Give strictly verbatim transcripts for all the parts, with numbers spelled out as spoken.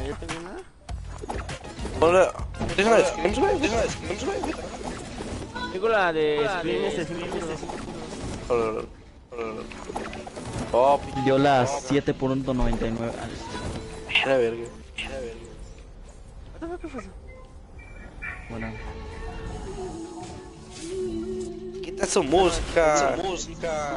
¿Ya tengo una? Hola. ¿Tienes una de Screams, güey? ¿Tienes una de Screams, güey? Tengo la de Scream este cinco. Hola, hola, hola. Oh, pinche. Dio las siete punto noventa y nueve. Era verga. Era verga. ¿Qué fue eso? Bueno. Quita su música. Su música.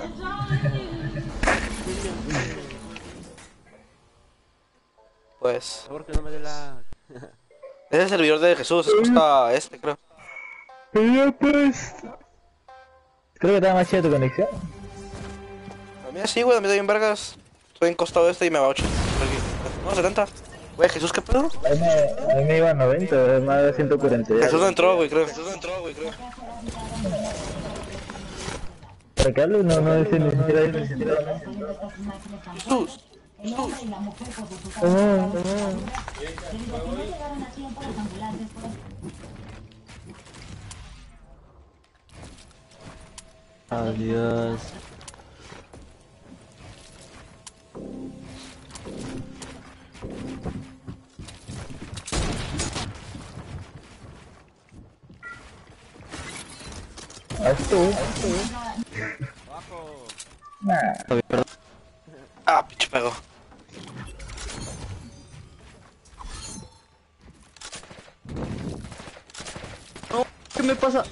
Pues. Por favor, que no me dé la... Es el servidor de Jesús, es costa este, creo. Ya pues. Creo que está más chida tu conexión. A mí sí, güey, a mí también vergas. Estoy en costa oeste y me va a ocho. No, setenta. Güey, Jesús, ¿qué pedo? A mí, me- a mí me iba a noventa, es más de ciento cuarenta. Jesús no entró, güey, creo. Jesús no entró, güey, creo. ¿Para qué hablo? No, no dice ni siquiera dice. Jesús. Jesús. Ah, Adiós. haz tú. Nah. Ah, pinche pego. No, ¿qué me pasa?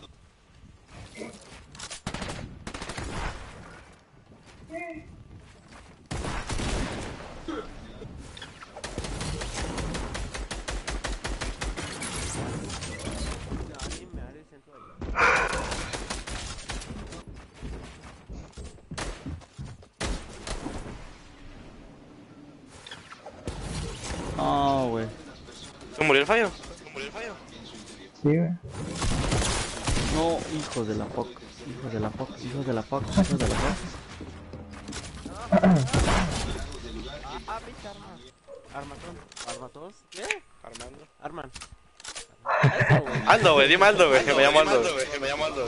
No, güey. ¿Se murió el fallo? ¿Se murió el fallo? Sí, güey. No, hijos de la poc. Hijos de la poc. Hijos de la poc. Hijos de la poc. Ah, pinche arma. Armatón. ¿Armatos? ¿Qué? Armando. Arman. Aldo, güey, dime Aldo, güey, que me llamo Aldo, güey, que me llamo Aldo.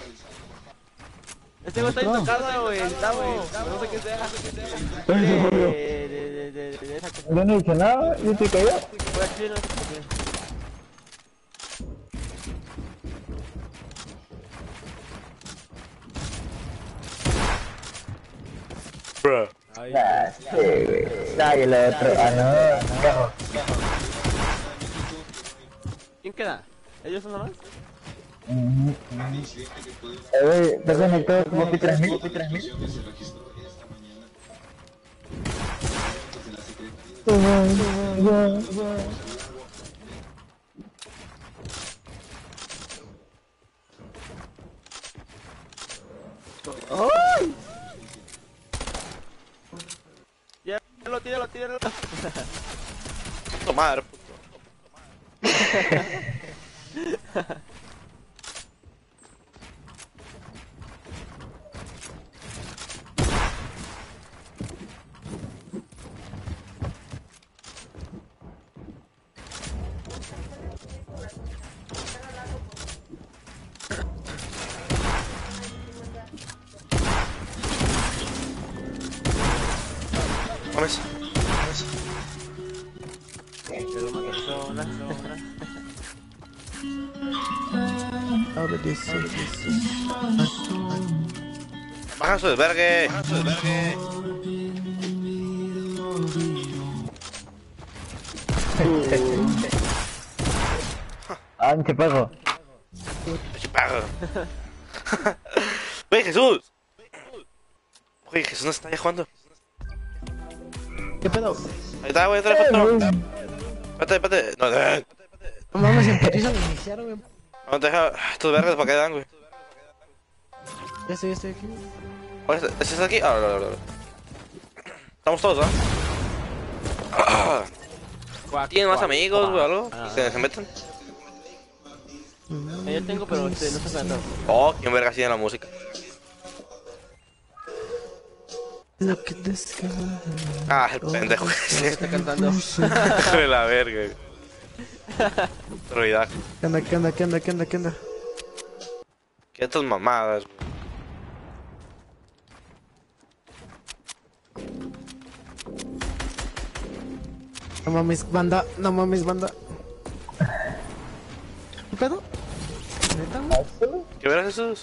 Este güey está intocado, güey. Estamos. No sé qué sea. De, de, de, de, de esa cosa. Yo no he dicho nada, yo estoy callado. Fue aquí, no sé qué. Bro. Ay, Ah, sí, güey. Ah, y el otro. Ah, no. Cajo. ¿quién queda? ¿Ellos son nomás? Ujú. Eh, güey, ¿te has conectado como Pi tres mil? Pi tres mil. ¡Ay! Ya, tíralo, tíralo, tíralo. Puto madre, puto. Mames. Quedó una persona. Baja su desvergue. Baja su desvergue. Ah, ¿qué pasó? Pinche perro. Güey, Jesús. Güey, Jesús no está ya jugando. ¿Qué pedo? Ahí está, güey, trae foto. Espérate, espérate. No, no, No mames, empatiza de iniciar, güey. no te deja. Estos vergas para qué dan, güey. Ya estoy, ya estoy aquí. ¿Cuál es? ¿Estás aquí? Ah, no, no, no. Estamos todos, ¿ah? ¿Tienen más amigos, güey, algo? ¿Se, se meten? Eh, Yo tengo, pero este, no está cantando. Oh, quién verga sigue en la música. Lo que desea. Ah, el pendejo ¿Qué ese. está cantando? Hijo de la verga, güey. Ruidaje. ¿Qué onda, qué onda, qué onda, qué onda, qué onda? ¿Qué estas mamadas, güey? No mames, banda, no mames, banda. ¿Qué pedo? ¿Neta, güey? ¿Qué verás esos?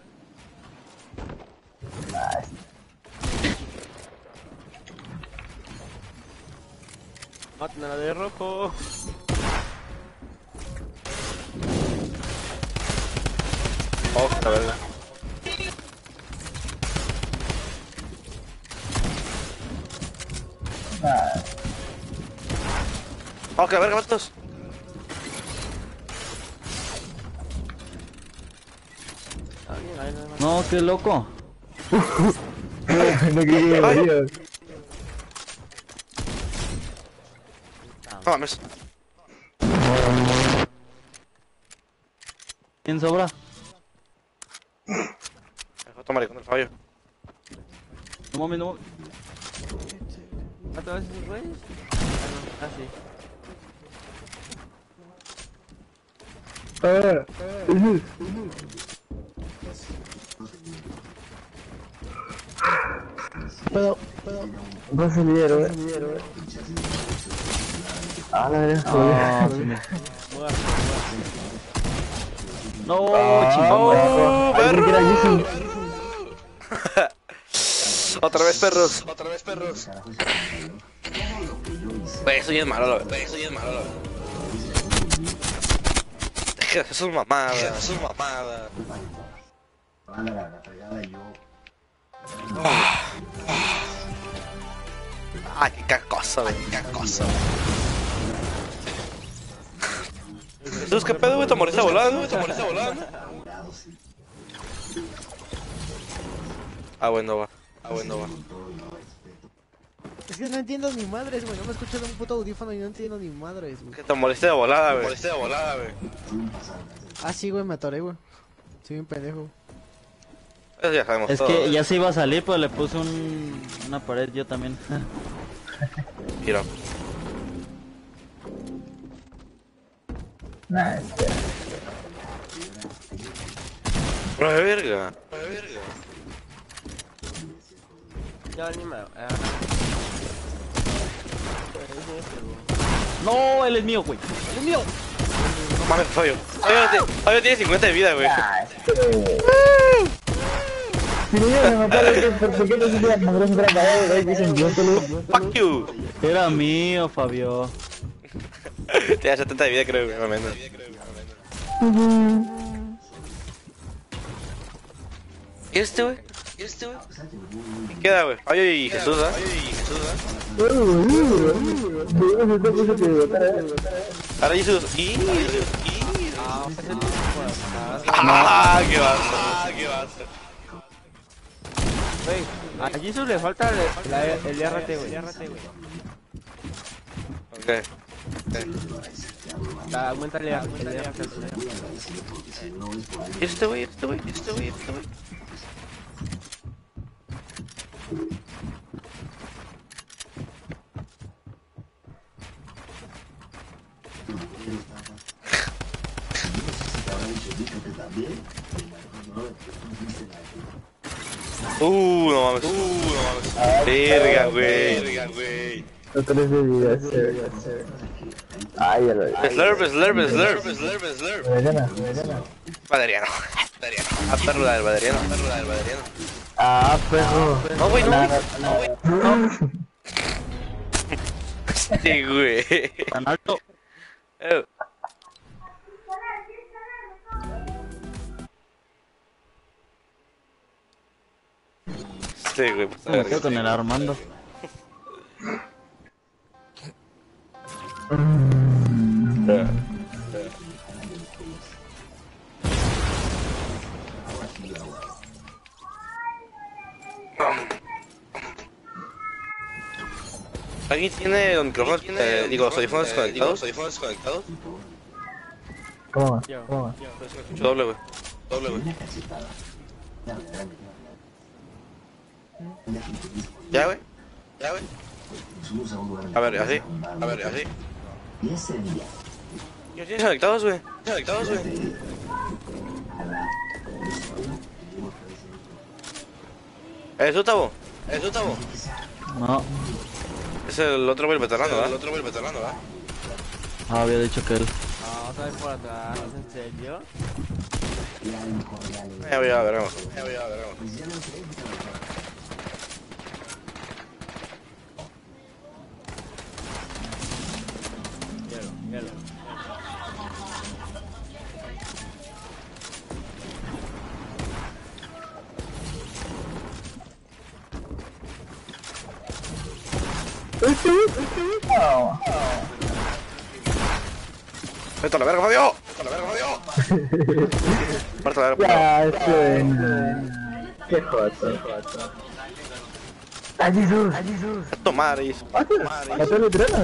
Maten a la de rojo. Oh, la verga. Oh, que la verga, matos. No, qué loco. No quería morir. No mames. ¿Quién sobra? Dejo maricón del Fabio. No mames, no mames. ¿Matan a esos güeyes? Ah, sí. Pedo, pedo. Vas a líder, güey. Ah, la verga. Ah, sí me- No, Ah, chingón. ¡Oh, Alguien que era perro! Jason. Otra vez perros. Otra vez perros. Güey, eso ya es malo, la verdad. Eso ya es malo, la verdad. Deja de hacer mamadas. Deja de hacer mamadas. Ah, qué cacosa, güey. Qué cacosa. Jesús, ¿qué pedo, güey? ¿Te moriste volando, güey? ¿Te moriste volando? Ah, bueno, va. Ah, bueno, va. Es que no entiendo ni madres, güey. No me escucho de un puto audífono y no entiendo ni madres, güey. Que te moriste de volada, güey. Te moriste de volada, güey. Ah, sí, güey, me atoré, güey. Soy un pendejo. Eso ya sabemos Es todo. que ya se iba a salir, pero le puse un... una pared yo también. Mira. Nah, espera. ¡Pero de verga! ¡Pero de verga! Ya ni me. Ah. No, él es mío, güey. Él es mío. No mames, Fabio. Fabio, tiene- Fabio tiene cincuenta de vida, güey. Ah, espera. Si no llegan a matar, ¿por qué no se quedan con un trabajador? Ahí dicen, yo te lo... Fuck you. Era mío, Fabio. Tiene setenta de vida, creo, güey. Mamá. ¿Y este, güey? ¿Y este, güey? ¿Qué queda, güey? Fabio y Jesús, ¿ah? Fabio y Jesús, ¿ah? Ahora Jesús. Y... Ah, qué vas. Ah, qué vas. Güey, a Jesus le falta el, la- el R T, güey. Ok. Ah, Aumentale el R T. ¿Y este, güey? ¿Y este, güey? ¿Y este, güey? ¿Y este, güey? Uh, no mames. Uh, no mames. Verga, güey. Verga, güey. Otros de vida, sí. Ay, ya lo vi. Slurp, slurp, slurp, slurp, slurp. Valeriana, Valeriana. Valeriano. Valeriano. Ah, perro la del Valeriano. Perro la del Valeriano. Ah, perro. No, güey, no, güey. No, güey. Sí, güey. Tan alto. Eh. Sí, güey. Pues, a Me ver, quedo con el Armando. ¿Alguien tiene los micrófonos? Eh, digo, los audífonos conectados. ¿Los audífonos conectados? ¿Cómo? ¿Cómo? Escucho doble, güey. Doble, güey. ¿Ya, güey? ¿Ya, güey? A ver, así. A ver, así. ¿Ya tienes conectados, güey? ¿Tienes conectados, güey? ¿Es Utabo? ¿Es Utabo? No. Es Es el otro güey veterano, ¿verdad? El otro güey veterano, ¿verdad? Ah, había dicho que él. No, otra vez por atrás, ¿en serio? Ya voy a ver, ya voy a ver. Míralo, míralo. No. ¡Vete a la verga, Fabio! ¡Vete a la verga, Fabio! ¡Vete a la verga, Ya, suena. Qué joto. ¡Ay, Jesús! ¡Ay, Jesús! Fabio! Tomar, y... ¡Mató el trueno!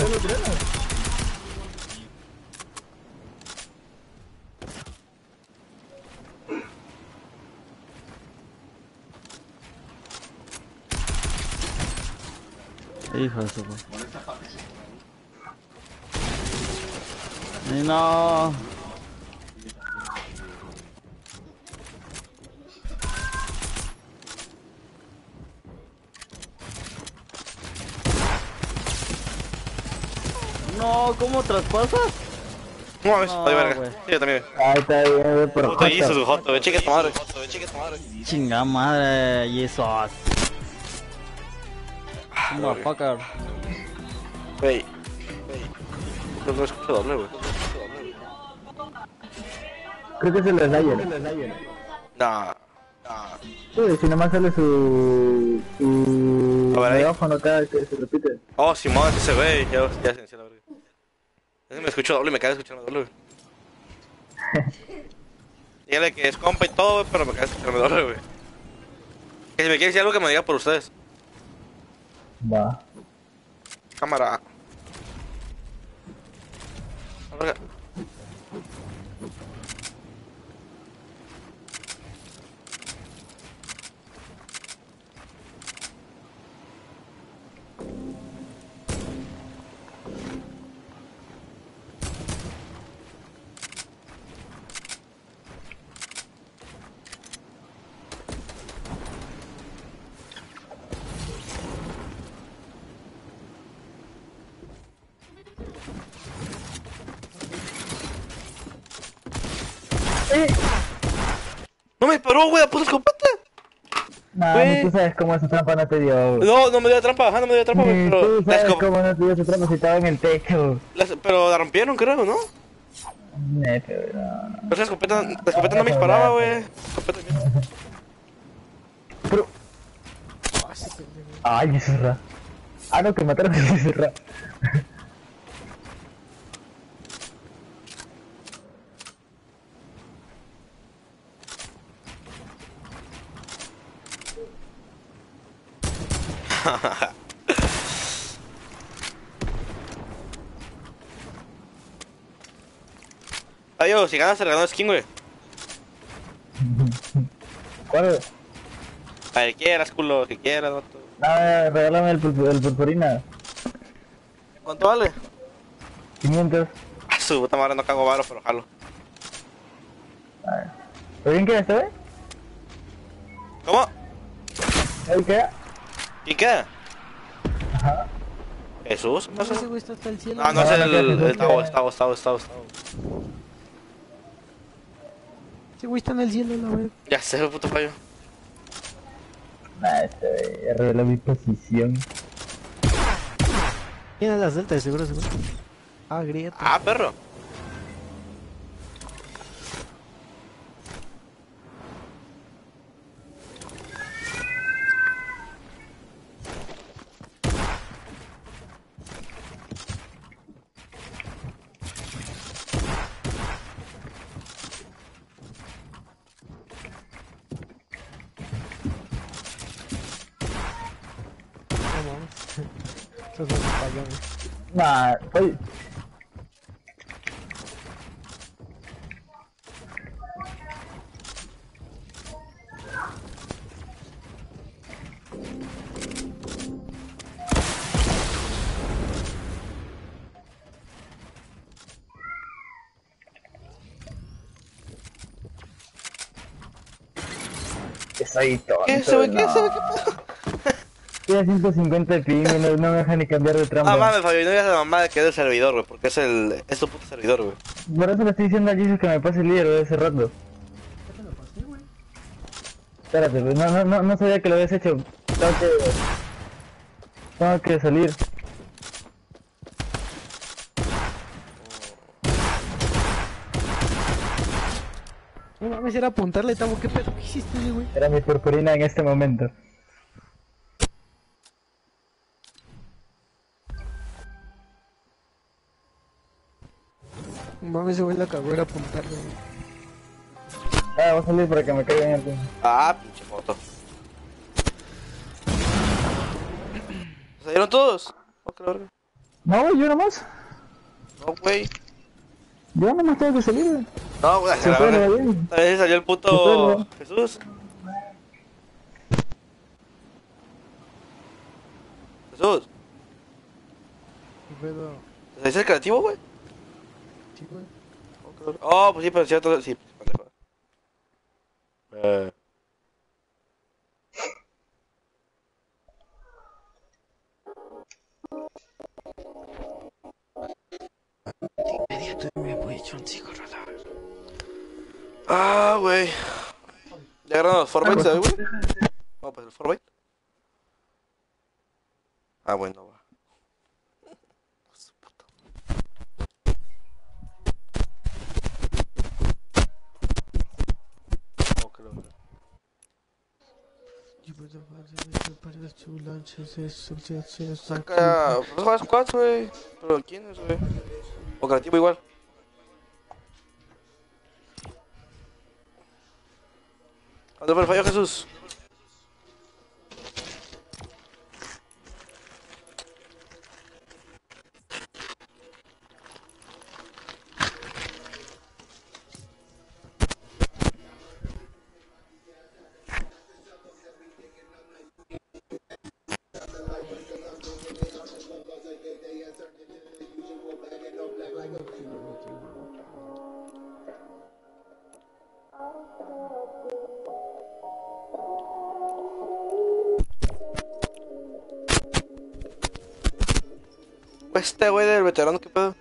Hijo de su puta. Y no. No, ¿cómo traspasas? No mames, No, vale, verga. güey. Sí, yo también. Ahí está bien, güey, por Puta, hizo joto. su joto, güey. Chique tu madre. Chinga madre, Jesus. Motherfucker. Wey. No, no escucho doble, güey. Creo que es el Slayer. Nah. Sí, si nomás sale su... su... A ver ahí. micrófono cada que se repite. Oh, Simón, es ese güey. Ya, ya se la verga. Ese me escucho doble y me cae escuchando doble, güey. Dígale que es compa y todo, güey, pero me cae escuchando doble, güey. Que si me quiere decir algo que me diga por ustedes. Va. Cámara. A ver. No me paró, güey, la puta escopeta. No, Güey. ni tú sabes cómo esa trampa no te dio. güey. No, no me dio trampa, ajá, no me dio trampa, güey, Ni pero tú la, sabes escop- cómo no te dio esa trampa si estaba en el techo. la- pero la rompieron, creo, ¿no? Neta, güey, no. Pero esa escopeta, la escopeta no me disparaba, güey. Escopeta mierda. Pero... Ay, Jesús Ra. Ah, no, que mataron a Jesús Ra. Adiós, si ganas, se regaló skin, güey. ¿Cuál? A ver, quieras, culo, que quieras, vato. Nada, regálame el, pulp- el purpurina. ¿Cuánto vale? quinientos. A su puta madre, no cago varo, pero jalo. A ver. ¿Pero bien queda este, güey? ¿Cómo? ¿Ahí queda? ¿Quién queda? Ajá. ¿Jesús? No sé si güey está hasta el cielo. Ah, no, es No, el... no queda Jesús, el Tavo, queda. es Tavo, es Tavo, es Tavo, es Tavo. Ese güey está en el cielo, la verdad. Ya sé, puto fallo. Nah, este, güey, ya reveló mi posición. Tiene las deltas, seguro, seguro. Ah, grieta. Ah, perro. No mames. Eso es un fallón, güey. Nah, oye. Que soy tonto. ¿Qué ese güey? ¿Qué no. ese güey? ¿Qué pedo? estoy a ciento cincuenta de ping, no, no me deja ni cambiar de No trama. mames, Fabio, no digas a la mamá de que es el servidor, güey, porque es el... es tu puto servidor, güey. Por eso le estoy diciendo a Jesus que me pase el líder de ese rato. Ya te lo pasé, güey. Espérate, pues, no, no, no, no sabía que lo habías hecho. Tengo que... Tengo que salir. No mames, era apuntarle, Tavo. ¿Qué pedo? ¿Qué hiciste, güey? Era mi purpurina en este momento. No mames, ese güey la cagó, era apuntarle, güey. Ah, voy a salir para que me caiga en el... Ah, pinche foto. ¿Se salieron todos? Oh, qué verga. No, yo nomás. No, güey. Yo nomás tengo que salir, güey. No, güey, Se la fue, verga. lo bien. A veces salió el Se puto... fue, Jesús. Jesús. ¿Qué pedo? ¿Se dice el creativo, güey? Sí, güey. Oh, qué verga. Oh, pues sí, pero es cierto. Sí, pendejo. Eh... Me voy a echar un cigarro a la verga. Ah, güey. ¿Ya agarraron los Fortnite, ¿sabes, güey? No, pues el Fortnite. Ah, bueno, va. Su puta. Oh, qué loco. Saca. Pues juegas squads, güey. Pero ¿quién es, güey? O creativo igual. ¿Dónde fue el fallo, Jesús? Este güey del veterano, ¿qué pedo?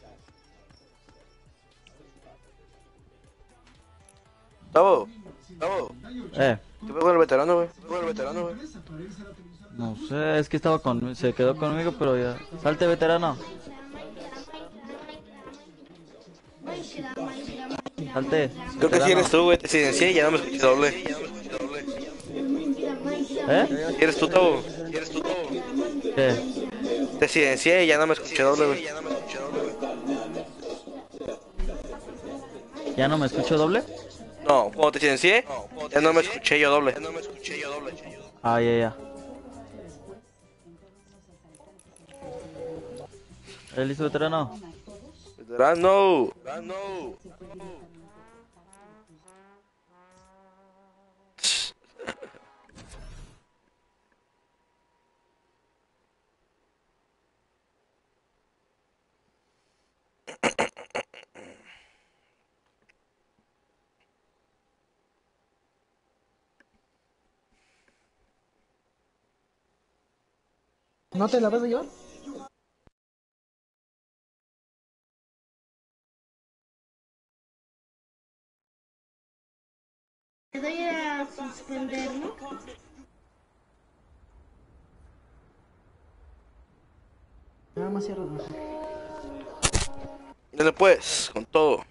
Tavo, Tavo, Eh, ¿qué pedo con el veterano, güey? ¿Qué pedo con el veterano, güey? no sé, es que estaba con... se quedó conmigo, pero ya... Salte, veterano. Salte. Creo que sí eres tú, güey. Te silencié y ya no me escuché doble. ¿Eh? ¿Sí eres tú, Tavo? ¿Sí eres tú, Tavo? ¿Qué? Te silencié y ya no me escuché doble, güey. ¿Ya no me escucho doble? No, cuando te silencié, ya no me escuché yo doble. Ah, ya, ya. ¿Eh, listo, veterano? Veterano. Veterano. ¿No te la vas a llevar? Te doy a suspender, ¿no? Nada más cierro los ojos. Dale pues, con todo.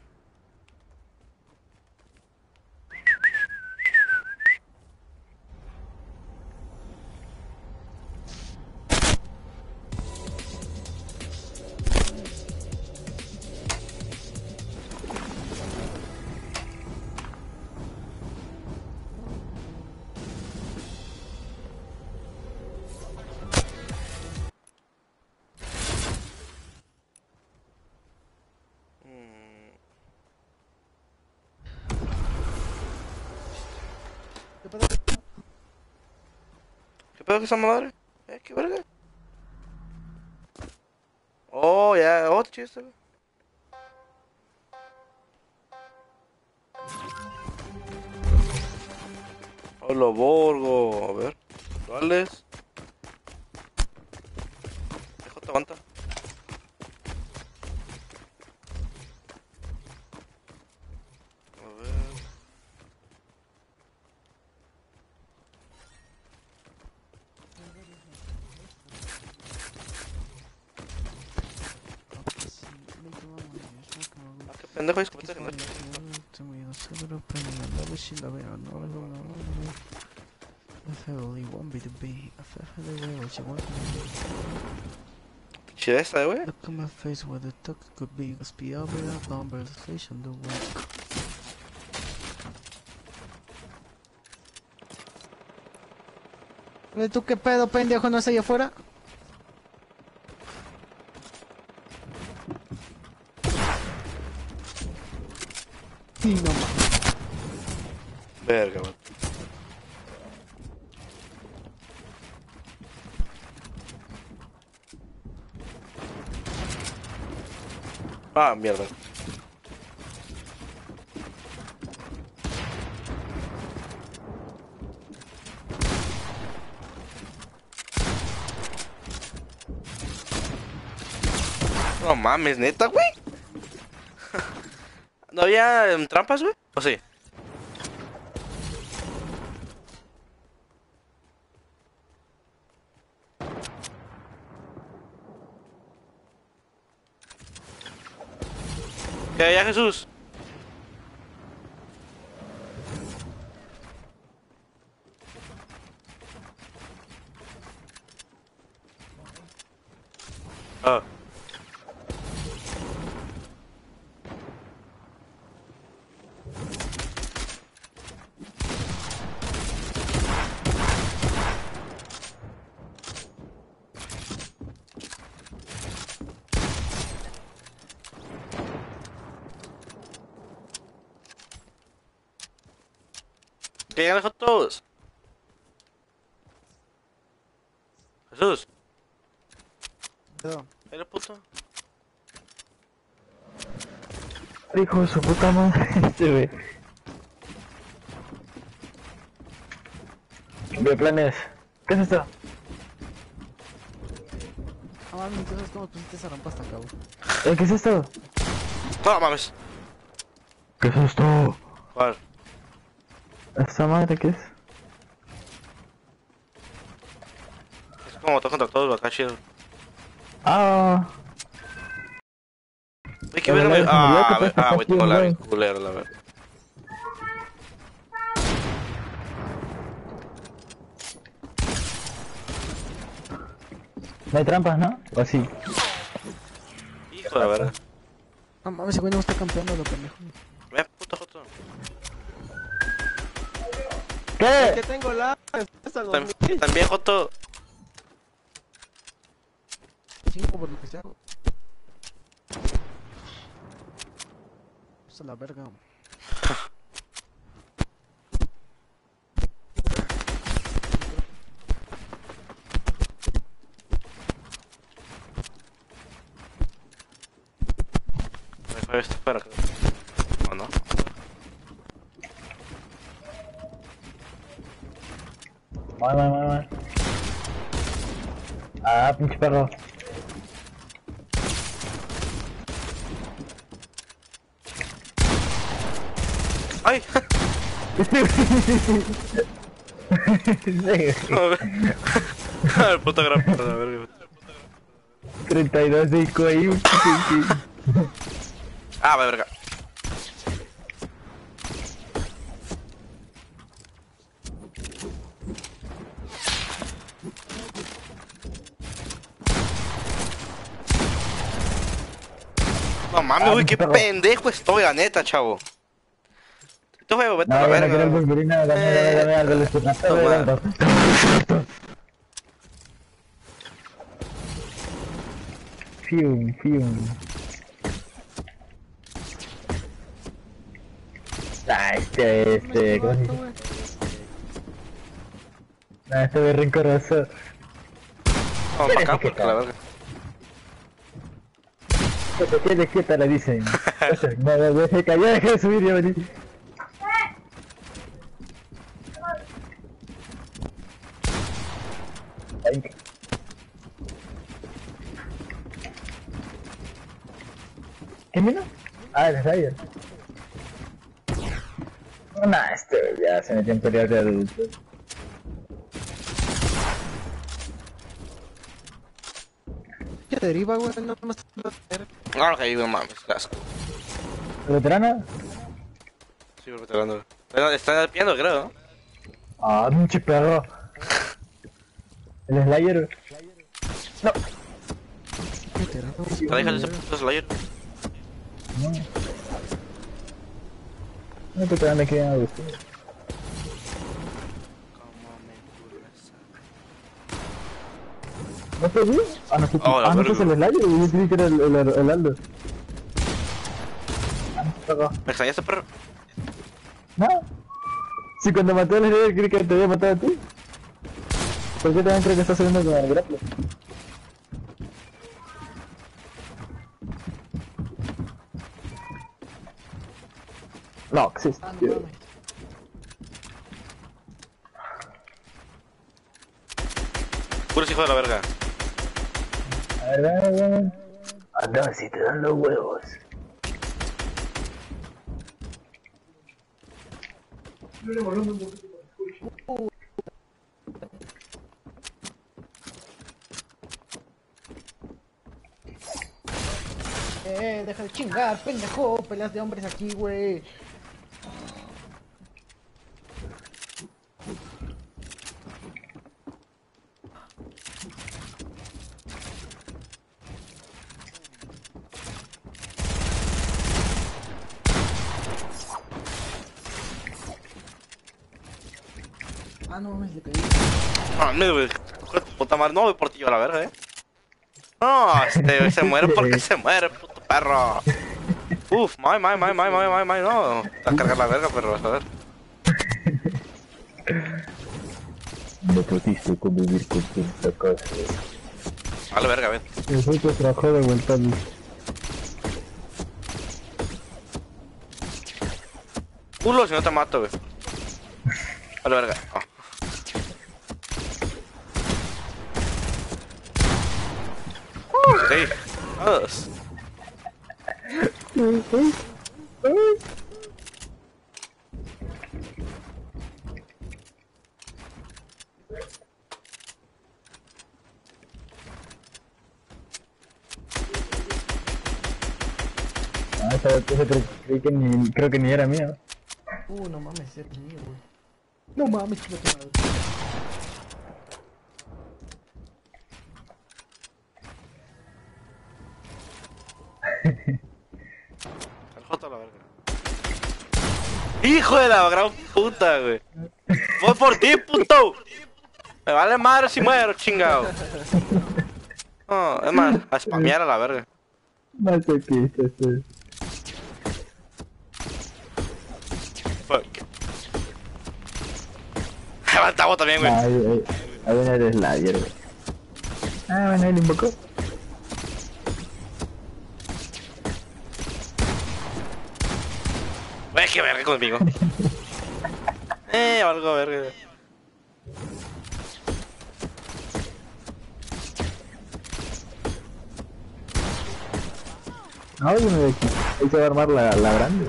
¿Qué pedo? ¿Qué pedo que esa madre? ¿Eh? ¿Qué verga? Oh, ya, otro chiste, güey. Hola, Borgo. A ver, ¿cuáles? aguanta. A ver. Ah, qué pendejo, hay escopeta que no. Chida esta, eh, wey. Look at my face where the talk could be. Must be over that number, the face on the wall. Eh, ¿Tú qué pedo, pendejo? ¿No es allá afuera? Sí, no mames. Verga, wey. Ah, mierda. No mames, neta, güey. ¿No había em, trampas, güey? ¿O sí? ¿Qué hay, Jesús? Ah. ¿Qué llegan los todos? Jesús. Pedo. ¿Eres puto? Hijo de su puta madre, este wey. ¿Qué planes? ¿Qué es esto? Ah, mami, entonces cómo pusiste esa rampa hasta acá, güey. Eh, ¿Qué es esto? No mames. ¿Qué es esto? ¿Cuál? ¿Esta madre qué es? Es como todos contra todos, acá chido. Ah, Uy, que Pero verga me... la murió, Ah, que a ver, pasa ah, güey, aquí, tengo la güey. bien culera, la verdad. no hay trampas, ¿no? ¿O así? Hijo de la verga. No mames, ese güey no está campeando, lo pendejo. Ve, puto joto. Es ¿Qué? que tengo la... hasta los Tam- mil. También joto. Cinco por lo que sea. Pues a la verga. Mejor esto para acá. ¿O no? Mal, mal, mal, mal. Ah, pinche perro. ¡Ay! El puto gran puta, la verga. treinta y dos de I Q ahí. Ah, va, verga. No mames, Ah, güey, qué perro. pendejo estoy, la neta, chavo. Este juego, vete No, a la ya no quiero el verga. purpurina, dame, dame, dame algo, les dame Toma. algo. Fium, fium. Ah, este, este, ¿cómo se dice? Ah, este ve rencoroso. Vamos para acá, porque la verga. Que te quedes quieta, le dicen. No, no, no, se cayó, deja de subir, ya vení. Ay. ¿Quién vino? Ah, el Slayer. No, nah, este ya se metió en periodo de adultos. ¿Qué deriva, güey? No más te va a hacer. Claro que ahí, no mames, casco. ¿El veterano? Sí, por veterano. Está, está piando, creo, ¿no? Ah, pinche perro. El Slayer. No. Veterano, güey. Te dejas ese puto Slayer. No. No te quedan aquí a gusto. ¿No te vi? Ah, no, sí, Oh, la ah, no, verga. es el Slayer. Yo creí que era el, el, el Aldo. Ah, no, te cagó. ¿Me extrañaste, perro? No. Si cuando maté al Slayer creí que te había matado a ti. ¿Por qué también creo que estás subiendo con el grapple? No, existe. Ah, no mames. Puros hijos de la verga. A ver, a ver, a ver. Anda, si te dan los huevos. Eh, deja de chingar, pendejo. Peleas de hombres aquí, güey. Ah, no mames, le caí. No, me, güey. Hijo de tu puta madre. No voy por ti yo a la verga, eh. No, este güey se muere porque se muere, puto perro. Uf, may, may, may, may, may, may, may, no. Te vas a cargar la verga, perro, vas a ver. No pudiste convivir con tu fracaso. A la verga, ven. Eso te trajo de vuelta al... Culo si no te mato, güey. A la verga. Oh. Uh, sí. Todos. Ah, esa esa creo, creí que ni, creo que ni era mía. Uh, no mames, es mío, güey. No mames, chico, tu madre. Al joto a la verga. Hijo de la gran puta, güey. Voy por ti, puto. Me vale madre si muero, chingado. No, es más, a spamear a la verga. Masoquista, este. Fuck. Levanta vos también, güey. Ahí, ahí, ahí viene el Slayer, güey. Ah, bueno, ahí lo invocó. Güey, qué verga conmigo. Eh, algo verga. No, yo me de aquí. Ahí se va a armar la, la grande.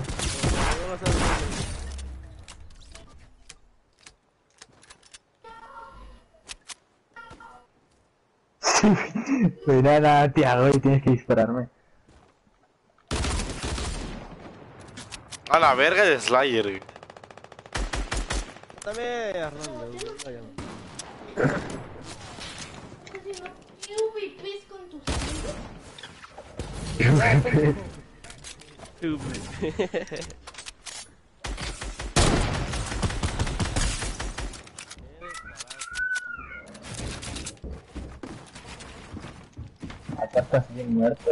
Pues nada, nada, te hago y tienes que dispararme. A la verga de Slayer, güey. Dame, Arnaldo. Vayan. ¿Qué ubipes con tus amigos? Acá estás bien muerto.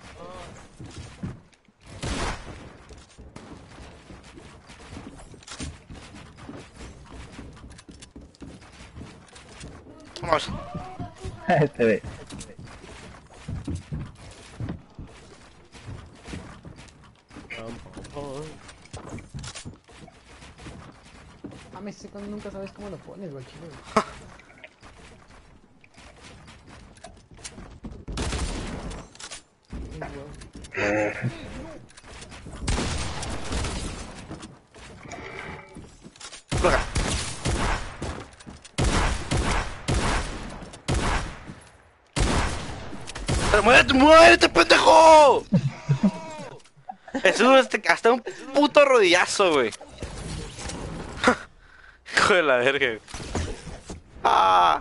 Vamos. Este ve. Mames, ese cuando nunca sabes cómo lo pones, güey, chido, güey. Ay, güey. Juega. Pero muérete, muérete, pendejo. Jesús, este, hasta un puto rodillazo, güey. Hijo de la verga, güey. Ah.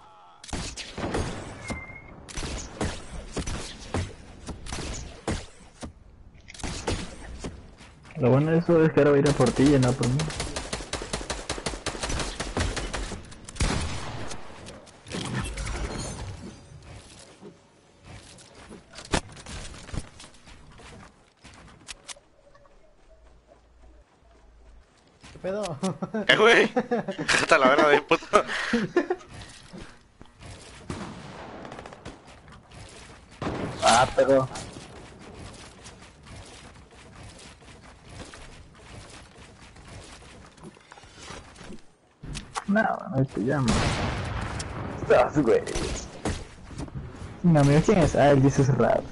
Lo bueno de eso es que ahora voy a ir a por ti y no por mí. ¿Qué pedo? Eh, güey. Hasta la verga de puto. Ah, pero... No, no te llamo. Estás, güey. No, mira quién es. Ah, el Jesus Rap.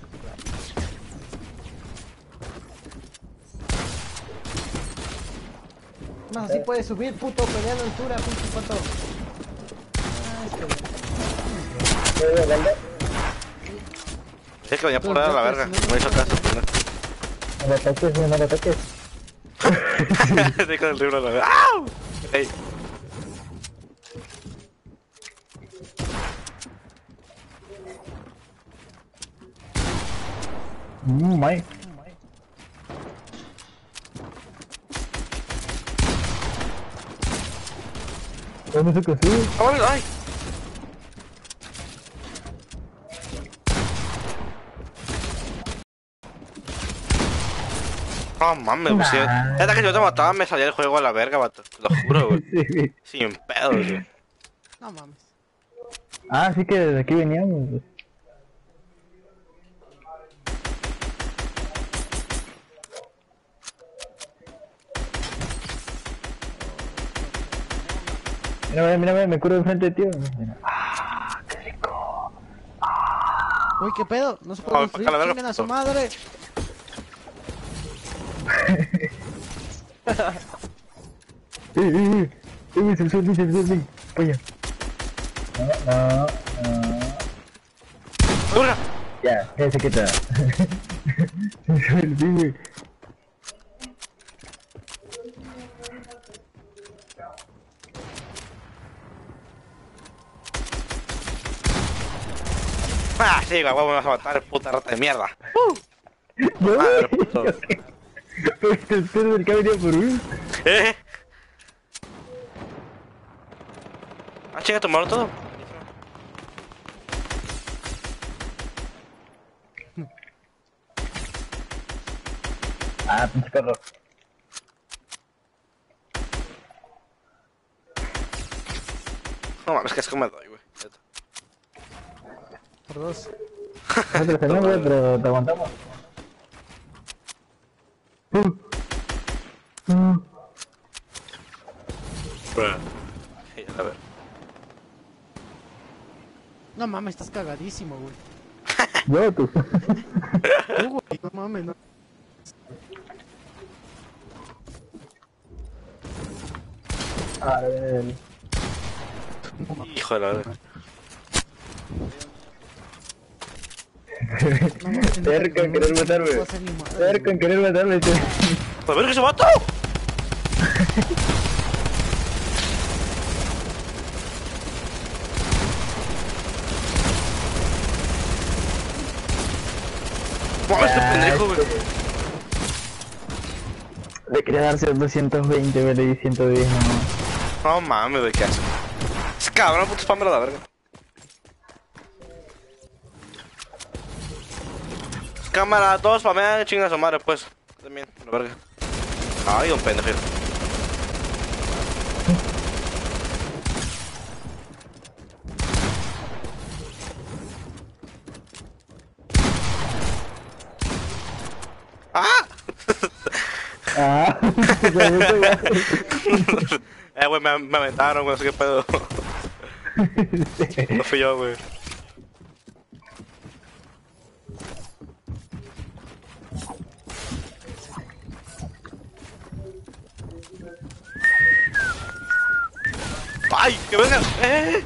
Más así puedes subir, puto, pelea de altura, pinche pato. Ah, este... Es que venía por dar a la verga. No me hizo caso. No lo ataques, no lo ataques. Estoy con el libro a la verga. ¡Au! Ey. Mmm, Mike. ¿Dónde se consiguió? ¡Ay! ¡Ay! No mames, güey. Si hasta que yo te mataba me salía el juego a la verga, vato. Te lo juro, güey. Sí, sí. Sin pedos, güey. No mames. Ah, sí que desde aquí veníamos. Pues. Mira, mira, mira, me curo de frente, tío. Mira. Ah, qué rico. Uy, ¿qué pedo? No se puede Ah, construir, acá la verga, chinguen a su puto. madre. ¡Eh, eh, eh! ¡Eh, se sube, se sube, se sube! ¡Polla! No, no, no. ¡Dura! Ya, ya se quita. Se sube el pibe. ¡Ah, sí, güey! Me vas a matar, puta rata de mierda. No, Madre, puto. pero este es el que ha venido por mí. ¿Eh? Ah, chinga, tomaron todo. Ah, pinche perro. No mames, que es como me doy, güey. Por dos. No te lo tenemos, güey, pero te aguantamos. Uh. Uh. Sí, a ver. No mames, estás cagadísimo, güey. Yo, tú. Tú, güey, no mames, no. A ver. Hijo de la verga. No mames, Cerca en querer matarme. No puedo hacer ni madre, Cerca güey. en querer matarme, tío. ¡A ver que se mató! ¡Mames, este pendejo, güey! Le quería darse doscientos veinte, güey, le di ciento diez nomás. No mames, güey, ¿qué hace? Es cabrón, puto spam de la verga. Cámara, todos spamean, chinga a su madre, pues. También, la verga. Ay, un pendejo. ¡Ah! Ah, eh, güey, me, me aventaron, güey, no sé qué pedo. No fui yo, güey. que vengan. ¡Eh!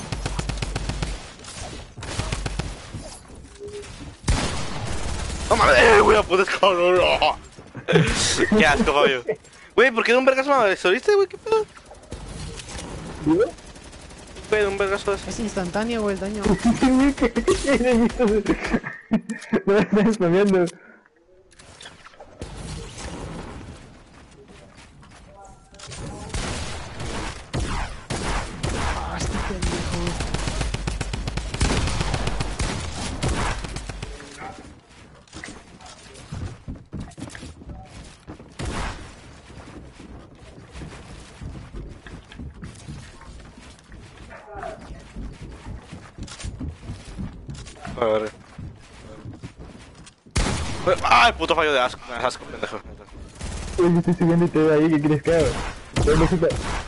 No mames, eh, güey, la puta escoba, no, no. Qué asco, Fabio. Güey, ¿por qué de un vergazo me soliste, güey? ¿Qué pedo? ¿Digo? Güey, de un vergazo así. Es instantáneo, güey, el daño. No me estás spameando. Ah, este pendejo. A ver. Güey, ¡ay, puto fallo de asco! Me das asco, pendejo. Oye, yo estoy subiendo y te veo ahí, ¿qué quieres que haga? ¿Dónde está?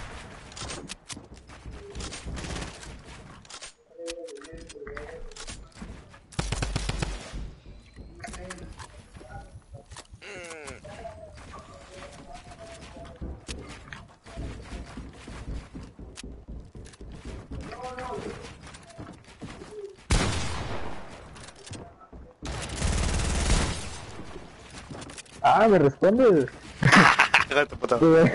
Ah, me respondes. Hijo de tu puta. Joder.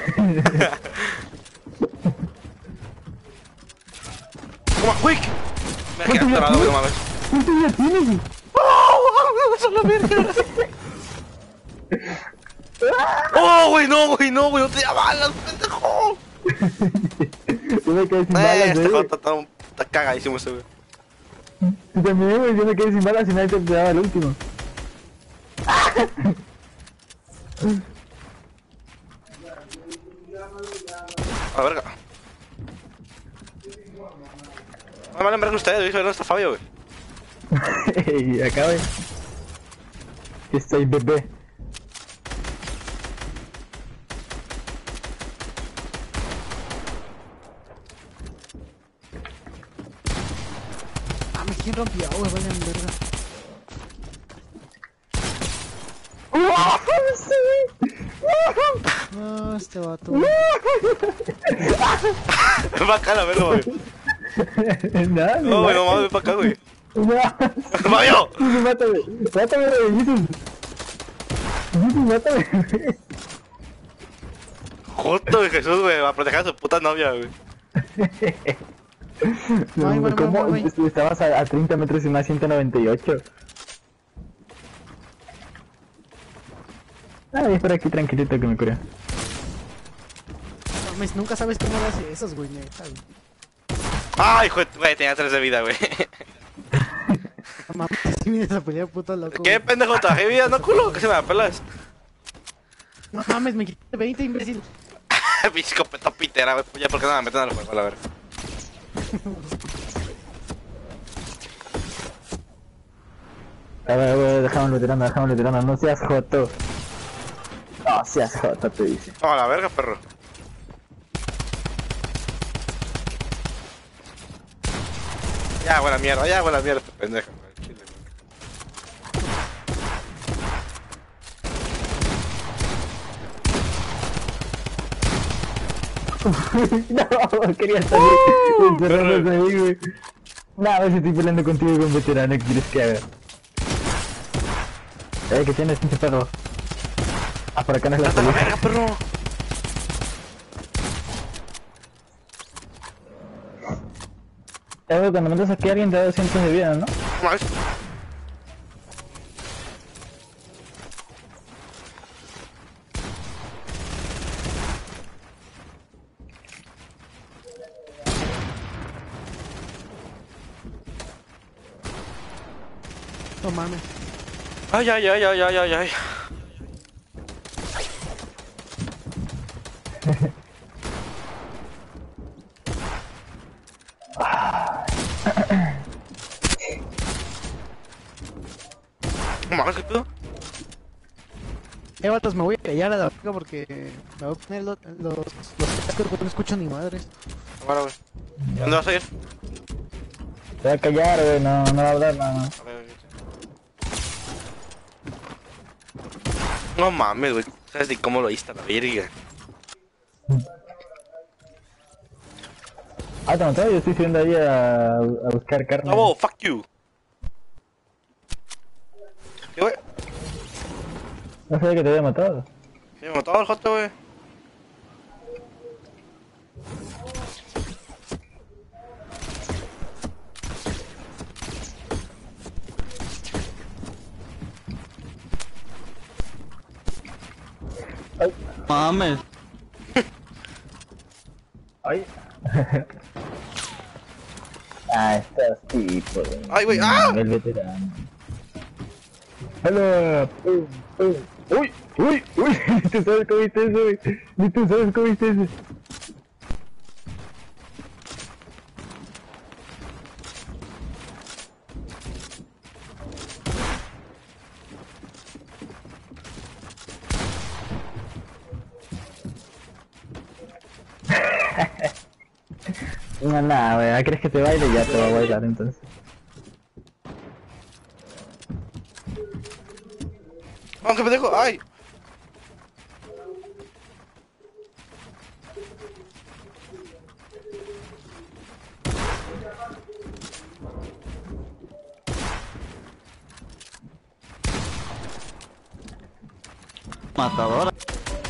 ¡Toma, quick! Me quedé atorado, güey, no mames. ¿Cuánto ya tienes? ¡Oh! ¡Eso es la verga! ¡Oh, güey, no, güey, no, güey! ¡No te da balas, pendejo! Yo me quedé sin Eh, balas, este juego güey. está, está, está cagadísimo ese, güey. Tú también, güey, yo me quedé sin balas y nadie te daba el último. A la verga. No me valen verga ustedes, güey, no está Fabio, güey. Y acá, güey. Que estoy bebé. Ah, me quién rompió, güey, vayan verga. No, este vato. güey. Ven pa' acá, la verga, güey. Nada, No, güey, no mames, ven pa' acá, güey. No. ¡Fabio! Jesus, mátame. Mátame, güey, Jesus. Jesus, mátame. Justo de Jesús, güey, va a proteger a su puta novia, güey. No, Ay, güey, ¿cómo? güey, güey. Estabas a, a treinta metros y más ciento noventa y ocho. Ah, voy a estar aquí tranquilito que me cure. No mames, nunca sabes cómo hace esos, güey, neta, güey. ¡Ay, hijo de... Güey, tenía tres de vida, güey. No mames, si vienes a pelear, puto loco. ¿Qué güey. pendejo? ¿Te bajé vida? ¿No, culo? ¿Qué se me la pelas? No mames, me quité veinte, imbécil. Pinche escopeta pitera, güey. Ya, ¿por qué no me meten al juego, la verga? A ver, güey, dejámoslo tirando, dejámoslo tirando. No seas joto. No seas joto, te dice. No, a la verga, perro. Ya, buena mierda, ya, buena mierda, este pendejo, güey. Chile, No, quería salir. Encerrándose ahí, güey. No, a ver si estoy peleando contigo con veterano, ¿qué quieres que haga? Eh, ¿qué tienes, pinche perro? Ah, por acá no es la ¡Hasta la salida. verga, perro! Eh, güey, cuando mandas aquí a alguien te da doscientos de vida, ¿no? No mames. No mames. Ay, ay, ay, ay, ay, ay, ay. No mames, ¿qué pedo? Eh, vatos, me voy a callar a la verga porque me voy a poner los, los, los cascos porque no escucho ni madres. Bueno, güey. ¿Dónde vas a ir? Te voy a callar, güey, no, no va a hablar nada. A ver, no mames, güey. ¿Sabes ni cómo lo hice a la verga? Ah, te mató, yo estoy subiendo ahí a, a buscar carne. No, fuck you. ¿Qué, güey? No sabía que te había matado. Sí, me mató el joto, güey. Mames. Ay. Ah, estos tipos. Ay, güey, ¡ah! El veterano. Hola. Uy, uy, uy, uy, uy. Ni tú sabes cómo viste eso, güey. Ni tú sabes cómo viste eso. No, nada, wey. ¿Crees que te baile? Ya te va a bailar entonces. Aunque me dejo, ay. Matadora.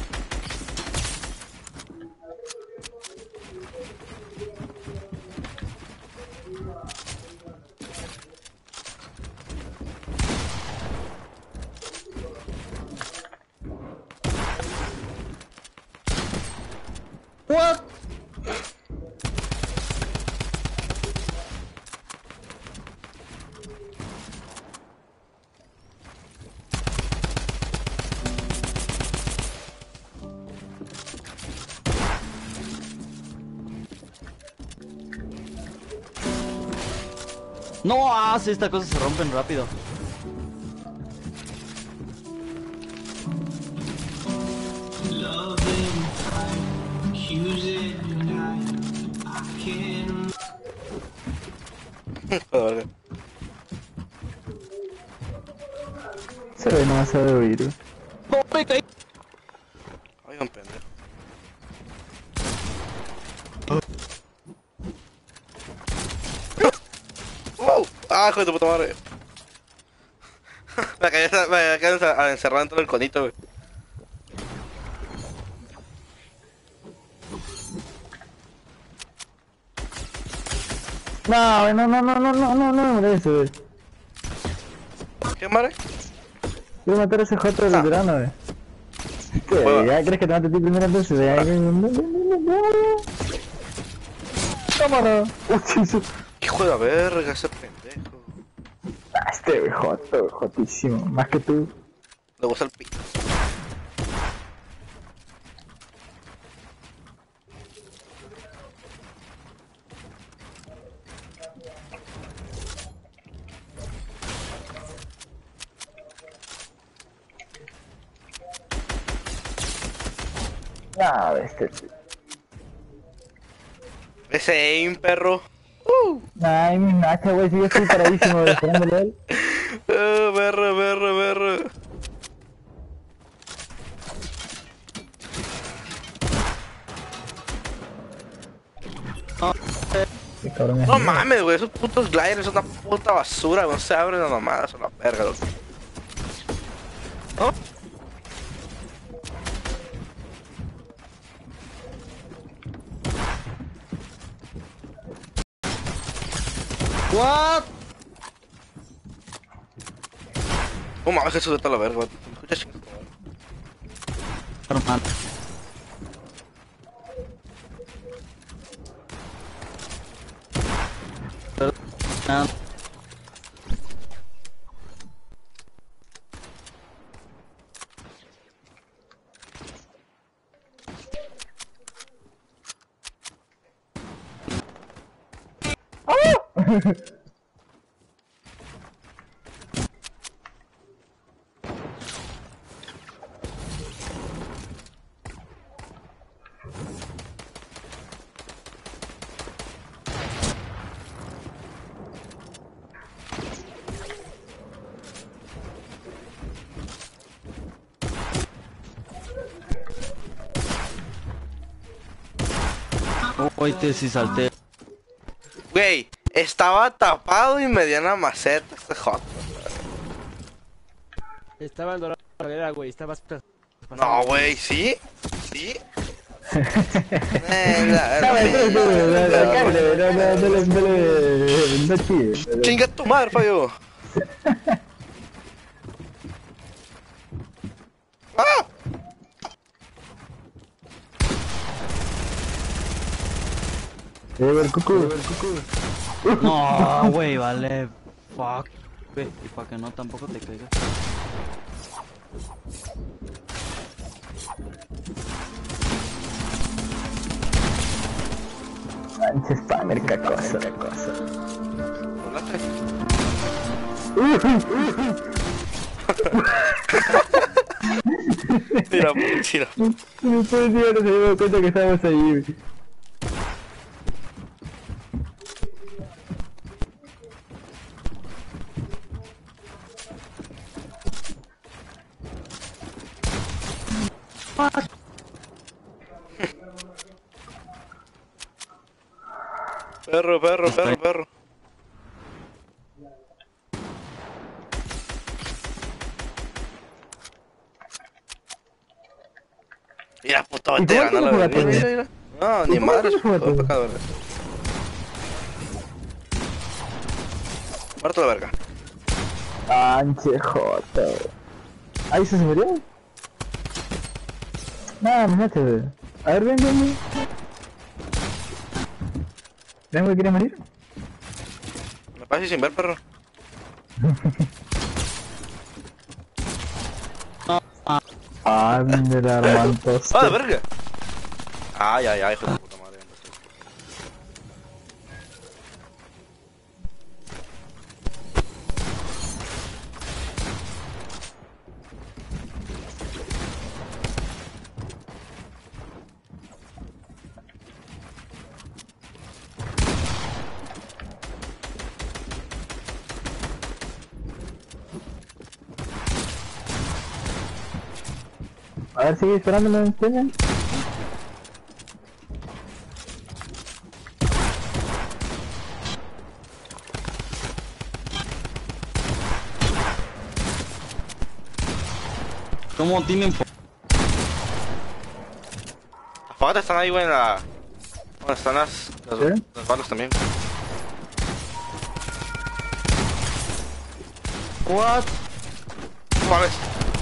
What? No, ah, sí, estas cosas se rompen rápido. Joder. Se ve, no vas a oír, güey. No, me caí. Ay, un pendejo. ¡Wow! ¡Ah, hijo de tu puta madre! Me quedé, me quedé encer- encerrado dentro del conito, güey. No, güey, no, no, no, no, no, no, no, no, eso, güey. ¿Qué madre? Quiero matar a ese joto del Ah. veterano, güey. ¿Qué? Juega. ¿Ya crees que te mate a ti primero entonces? Ya, ya, ya, ya, ya, ya, ya. Cámara. Uy, sí, sí. Hijo de la verga, ese pendejo. Ah, este güey, joto, jotísimo. Más que tú. Le gusta el pito. No, este. Ese aim, perro. Ay, mi nacha, güey, sí, yo estoy paradísimo, güey, esperándole a él. Uh, perro, perro, perro. Qué cabrón es. No mames, güey, esos putos gliders son una puta basura, no se abren las mamadas, son una verga, loco. ¿No? What? No mames, eso de toda la verga, güey. ¿Me escuchas, chingada tu madre? Hermano. Ah, Uy, te sí salté. Güey, estaba tapado y me dio una maceta este hot. Estaba en dorado, güey, estabas... No, güey, ¿sí? ¿Sí? Eh, la- No, güey, no, no, no, no, cállate, no, no, no le- no le- no chille. Chinga tu madre, Fabio. ¡Ah! Eh, ver, cucú. No, güey, vale. Fuck. Ve, y para que no tampoco te caigas. Manches, spammer, qué cosa, qué cosa. Volaste. Tira, tira. No puede ser, no se dio cuenta que estábamos ahí, güey. Perro, perro, perro, perro. Mira, puto ¿Y cómo veterano, te la lo verdad. jugaste? Mira, mira, mira. No, ni ¿Y cómo madre, te lo jugaste? todo pecador. Muerto la verga. Manche, jota. Ahí se murió. Nada, imagínate, güey. A ver, ven, ven, ven. ¿Ven, güey, quiere morir? Me pasa sin ver, perro. Ah, mira, hermantos. ¡Ah, de verga! Ay, ay, ay, hijo de puta madre. A ver, sigue disparando, ¿me enseñan? ¿Cómo tienen po- Apagate están ahí, güey, en la... Bueno, están las... Las, ¿Sí? las balas también. What? ¿Cuáles?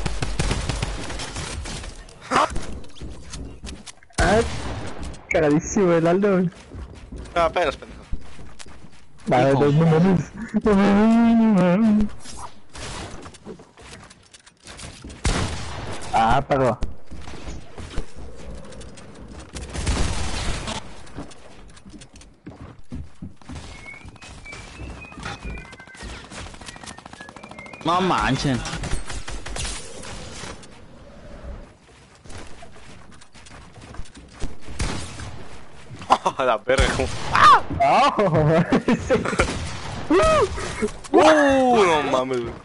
Ah, cagadísimo el Aldo. Ah, pelos, pendejo. Vale, Hijo. dos números. Ah, apagó. No manchen. La verga, como... ¡Oh! Sí. ¡Uh! No mames, güey.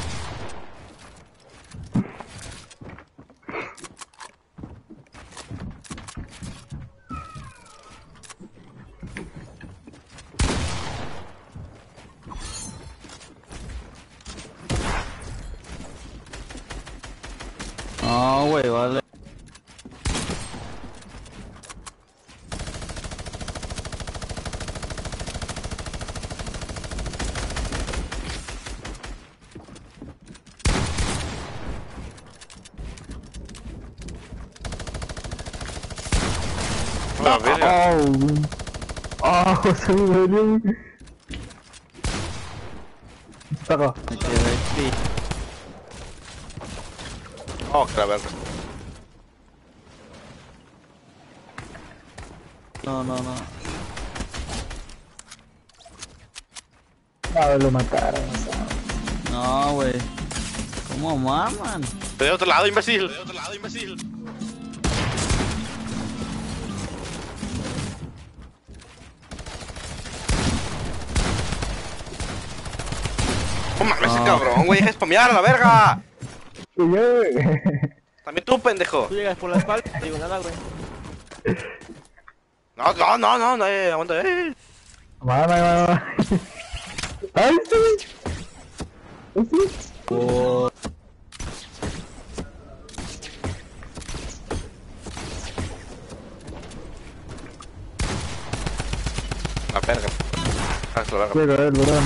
No, güey, vale. La verga. ¡Oh! ¡Oh! Se me dolió. Apagó. Me quedé aquí. Oh, que la verga. No, no, no. Ah, lo mataron. No, güey. ¿Cómo maman? De otro lado, imbécil. De otro lado, imbécil. No mames, ese Ah. cabrón, güey, deja de spamear a la verga. Y yo, También tú, pendejo. Tú llegas por la espalda, no digo nada, güey. No, no, no, no, no, eh, aguanta, eh. Mamá, mamá. ¡Ay, sí! ¡Ay, sí! Oh, La verga. Ah, se la verga. Quiero ver, bro.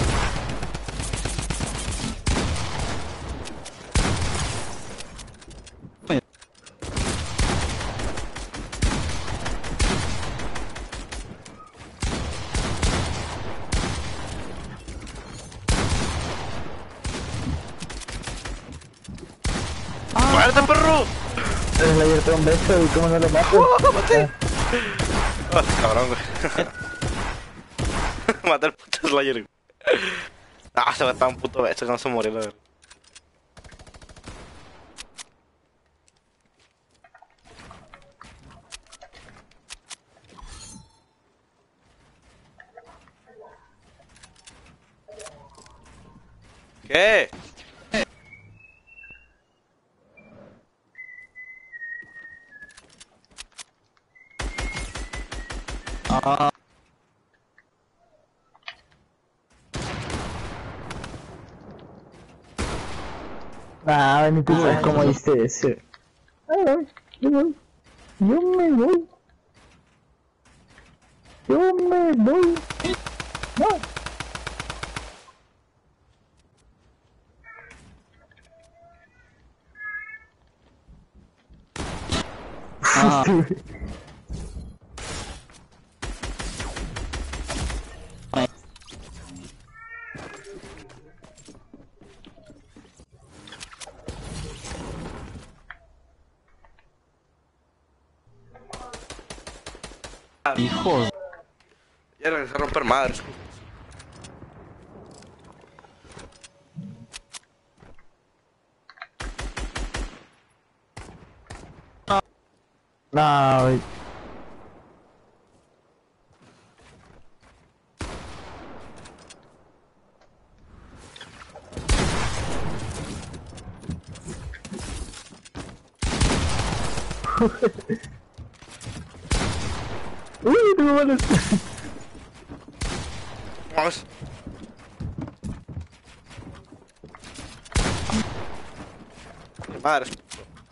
¡Muerte, perro! El Slayer te da un beso y cómo no lo mato. Ah, cabrón, güey. Maté al puto Slayer, güey. Ah, se va a estar un puto beso que no se murió, la verdad. ¿Qué? ah, Ah, ni tú sabes cómo hice eso. Ay, ay, yo voy. Yo me voy. Yo me voy. No. ah. Hijos. Ya regresé a romper madres. No, güey. Uy, tengo balas. Vamos. Madres.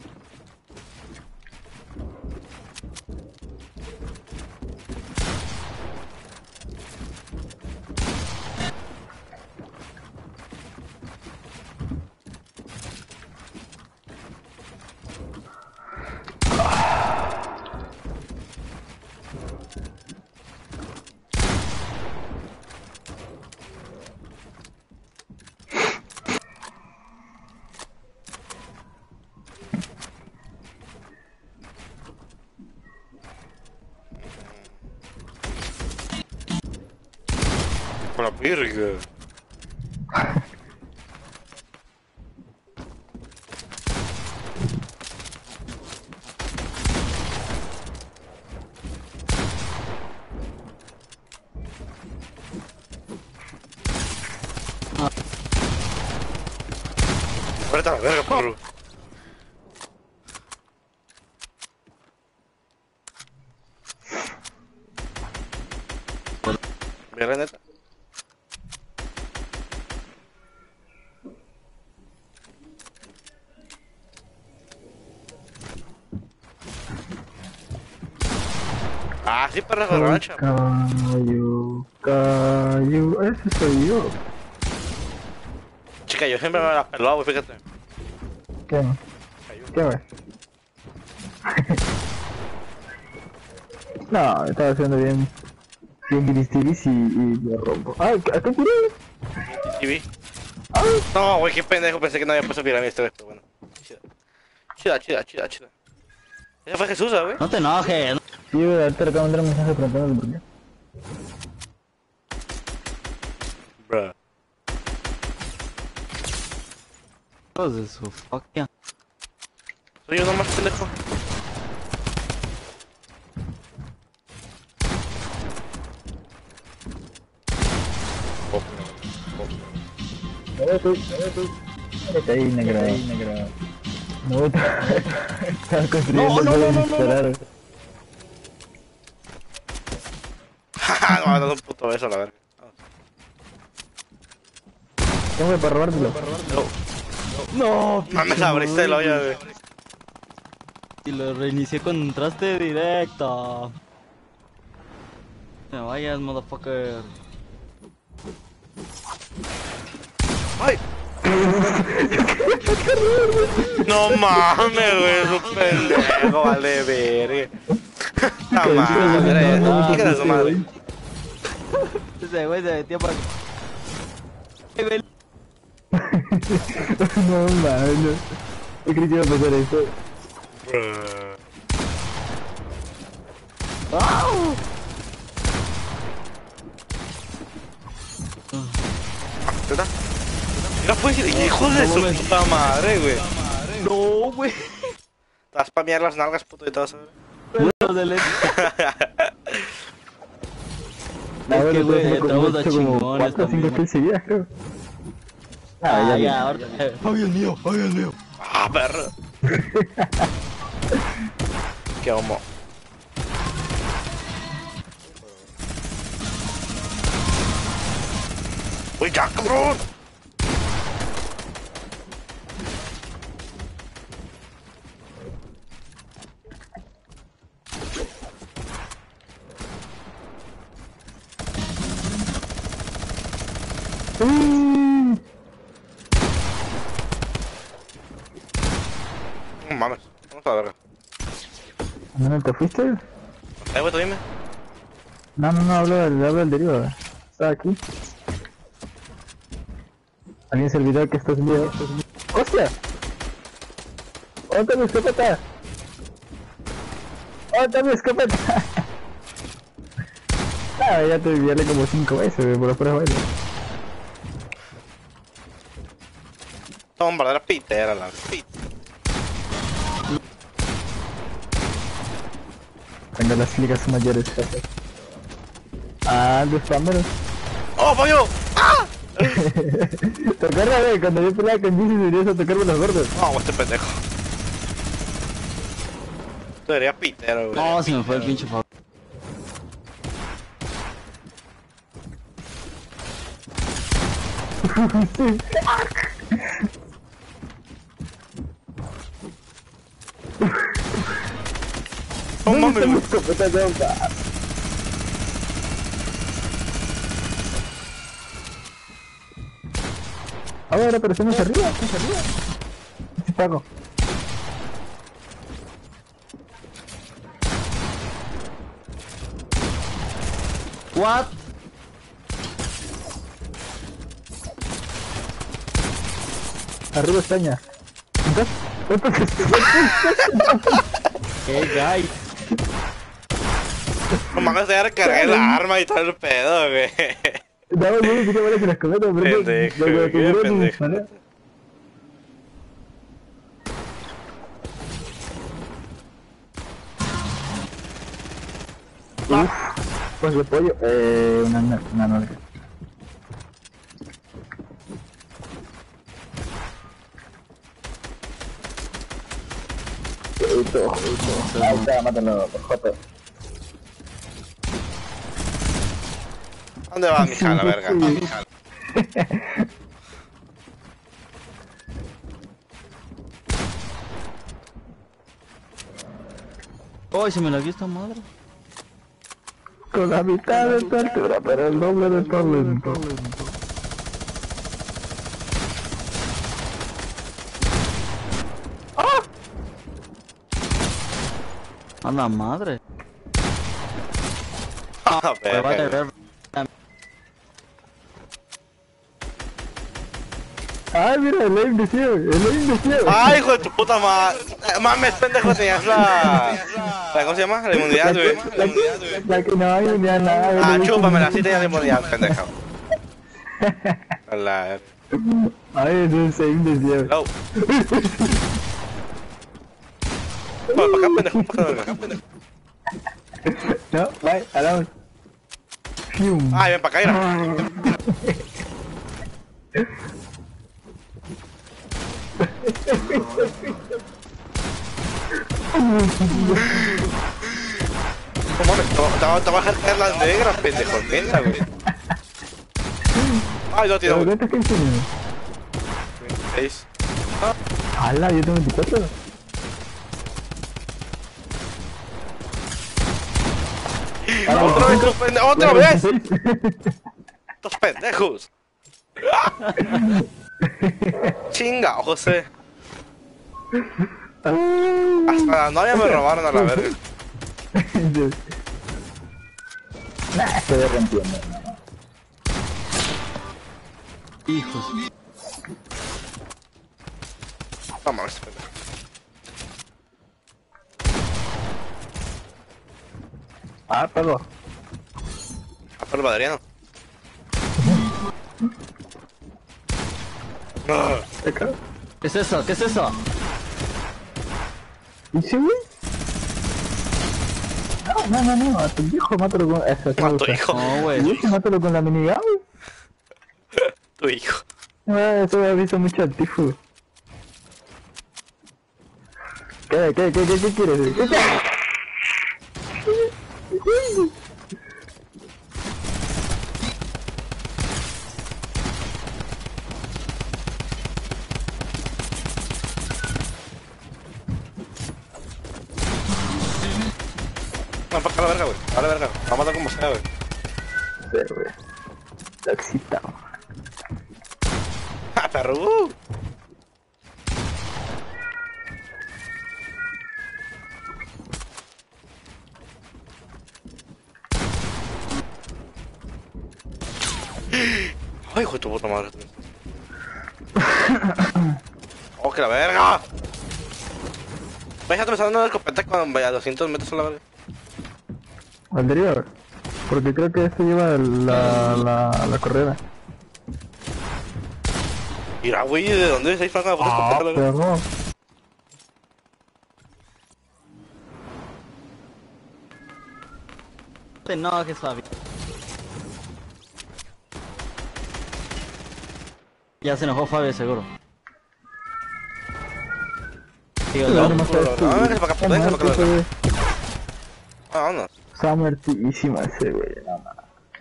Con la virga. Ahorita la verga, perro. Mira, neta. Ah, sí, para la revancha. Cayu, Cayu, ese soy yo. Chica, yo siempre me la pelaba, güey, fíjate. ¿Qué? ¿Qué güey? No, estaba haciendo bien. Bien gristiris y, y lo rompo. ¡Ah! ¿A qué tiré? T V. No, güey, qué pendejo, pensé que no había puesto pirámide esta vez, pero bueno. Chida. Chida, chida, chida, chida. Ese fue Jesús, güey. No te enojes. no- Sí, güey, ahorita le acabo de mandar un mensaje preguntándole por qué. Bruh. Hijos de su fucking. Soy yo nomás, pendejo. Oh, oh. No veo tú, no veo tú. Vete ahí, negra. Ahí, negra. No veo tú. Estaba construyendo No, no, todo no, no, no, desesperado. No, me das un puto beso, la verga. ¿Cómo para robártelo? No, Mames, abriste el hoyo, güey. Y lo reinicié con traste directo. No vayas, motherfucker. ¡Ay! No mames, güey, es un pendejo, vale, verga. La madre, ¿qué es su madre? Ese güey se metió para... No mames, no. Yo creí que iba a pasar esto. ¿Verdad? Mira, pues, hijo de su puta madre, güey. No, güey. Te vas a spamear las nalgas, puto, y todo eso. Bueno, de ley. Ah, Es que, bueno, güey, entonces me entramos he a hecho como chingones cuatro o cinco también. kills seguidas, creo. Ah, Ah, ya, ya, ya. ahorita. Ay, Dios mío, ay, Dios mío. Ah, perro. Qué homo. Uy, ya, cabrón. Mm. No mames, vamos a la verga. ¿No te fuiste? Eh, güey, tú dime. No, no, no, hablo del, hablo del deriva. Estaba aquí. Alguien se olvidó que estás vivo. ¡Hostia! ¿Dónde está mi escopeta? ¿Dónde está mi escopeta? Ah, ya te viviarle como cinco veces, güey, por las pruebas bailes. Son verdaderas piteras, la pit. Tengo las ligas mayores. Ah, de spameros. ¡Oh, pollo! ¡Ah! ¿Te acuerdas, güey? Cuando yo peleaba con Jesse deberías a tocarme los gordos. No, güey, este pendejo. Tú deberías pitero, güey. No, se me fue el pinche favor. No mames, güey. Escopeta de onda. A ver, pero estamos arriba, estamos arriba. Te pago. What? Arriba España. Entonces, Hey, guys. No mames, ya recargué la arma y todo el pedo, güey. dame yo ni siquiera se las escopeta, pero Pendejo, lo que qué duró ni pendejo. disparar. Uf, pues de pollo, eh, una, una, una nalga. Joto, joto. Ahí está, mátalo, por joto. ¿Dónde va, mija, la verga? Va, mija. Ay, se me la vio esta madre. Con la mitad de tu altura, pero el doble de talento. A la madre. Ah, Me va a verga. tener... Ay, mira, el aim de ciego, el aim de ciego. ¡Ay, hijo de tu puta madre! Mames, pendejo, tenías la... la... ¿Cómo se llama? La inmunidad, güey. La inmunidad, güey. La que no hay ni a nada. Ah, güey. chúpamela, sí tenías la inmunidad, pendejo. A la... Ay, ese es aim de ciego. No. Para acá, pendejo, para acá, pendejo. No, bye, hablamos. Fium. Ay, ven para acá, mira. No mames, te va, te va- te va a dejar caer la negra, pendejo. Neta, güey. Ay, no, tío, ¿Pero güey. cuántas que tienes? veintiséis. ¡Hala! Yo tengo veinticuatro. ¡Otra vez, pendejo! ¡Otra vez! ¡Estos pendejos! Chinga, José. Hasta la novia me robaron a la verga. Nah, estoy rompiendo. Hijos. No mames, pendejo. Ah, perro. Ah, pero el Adriano. Ah, Acá. ¿Qué es eso? ¿Qué es eso? ¿Y sí, güey? No, no, no, no, a tu hijo mátalo con... Eso, eso me a tu gusta. hijo. No, güey. Y ese mátalo con la minigun, güey. Tu hijo. Ah, eso me ha visto mucho al tifo. ¿Qué, qué, qué, qué, qué quieres? ¿Qué quieres? No, para acá la verga, güey. A la verga. Vamos a matar como sea, güey. Pero, güey. Está excitado. ¡Ah, perro! Uh. ¡Ay, hijo de tu puta madre! ¡Oh, que la verga! Déjate pensando en una escopeta con vaya doscientos metros a la verga. Anterior. Porque creo que este lleva la, la, la correa. Mira, güey, ¿de dónde estáis sacando la puta Ah, escopeta, la verga? pero no. Te enojes, Fabi. Ya se enojó Fabio, seguro. Digo, No, no. no, culo, la verdad. Ah, véngase para acá, véngase para acá, la verga. Ah, vámonos. Está muertísima ese, güey. No, no.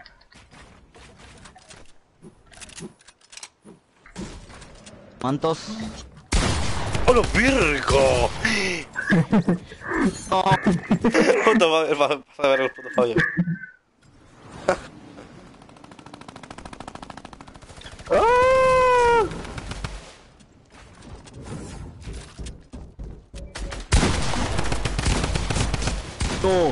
¿Cuántos? ¡Oh, lo virgo! No. Puta madre, vas a ver el puto Fabio. ¡Ah! No.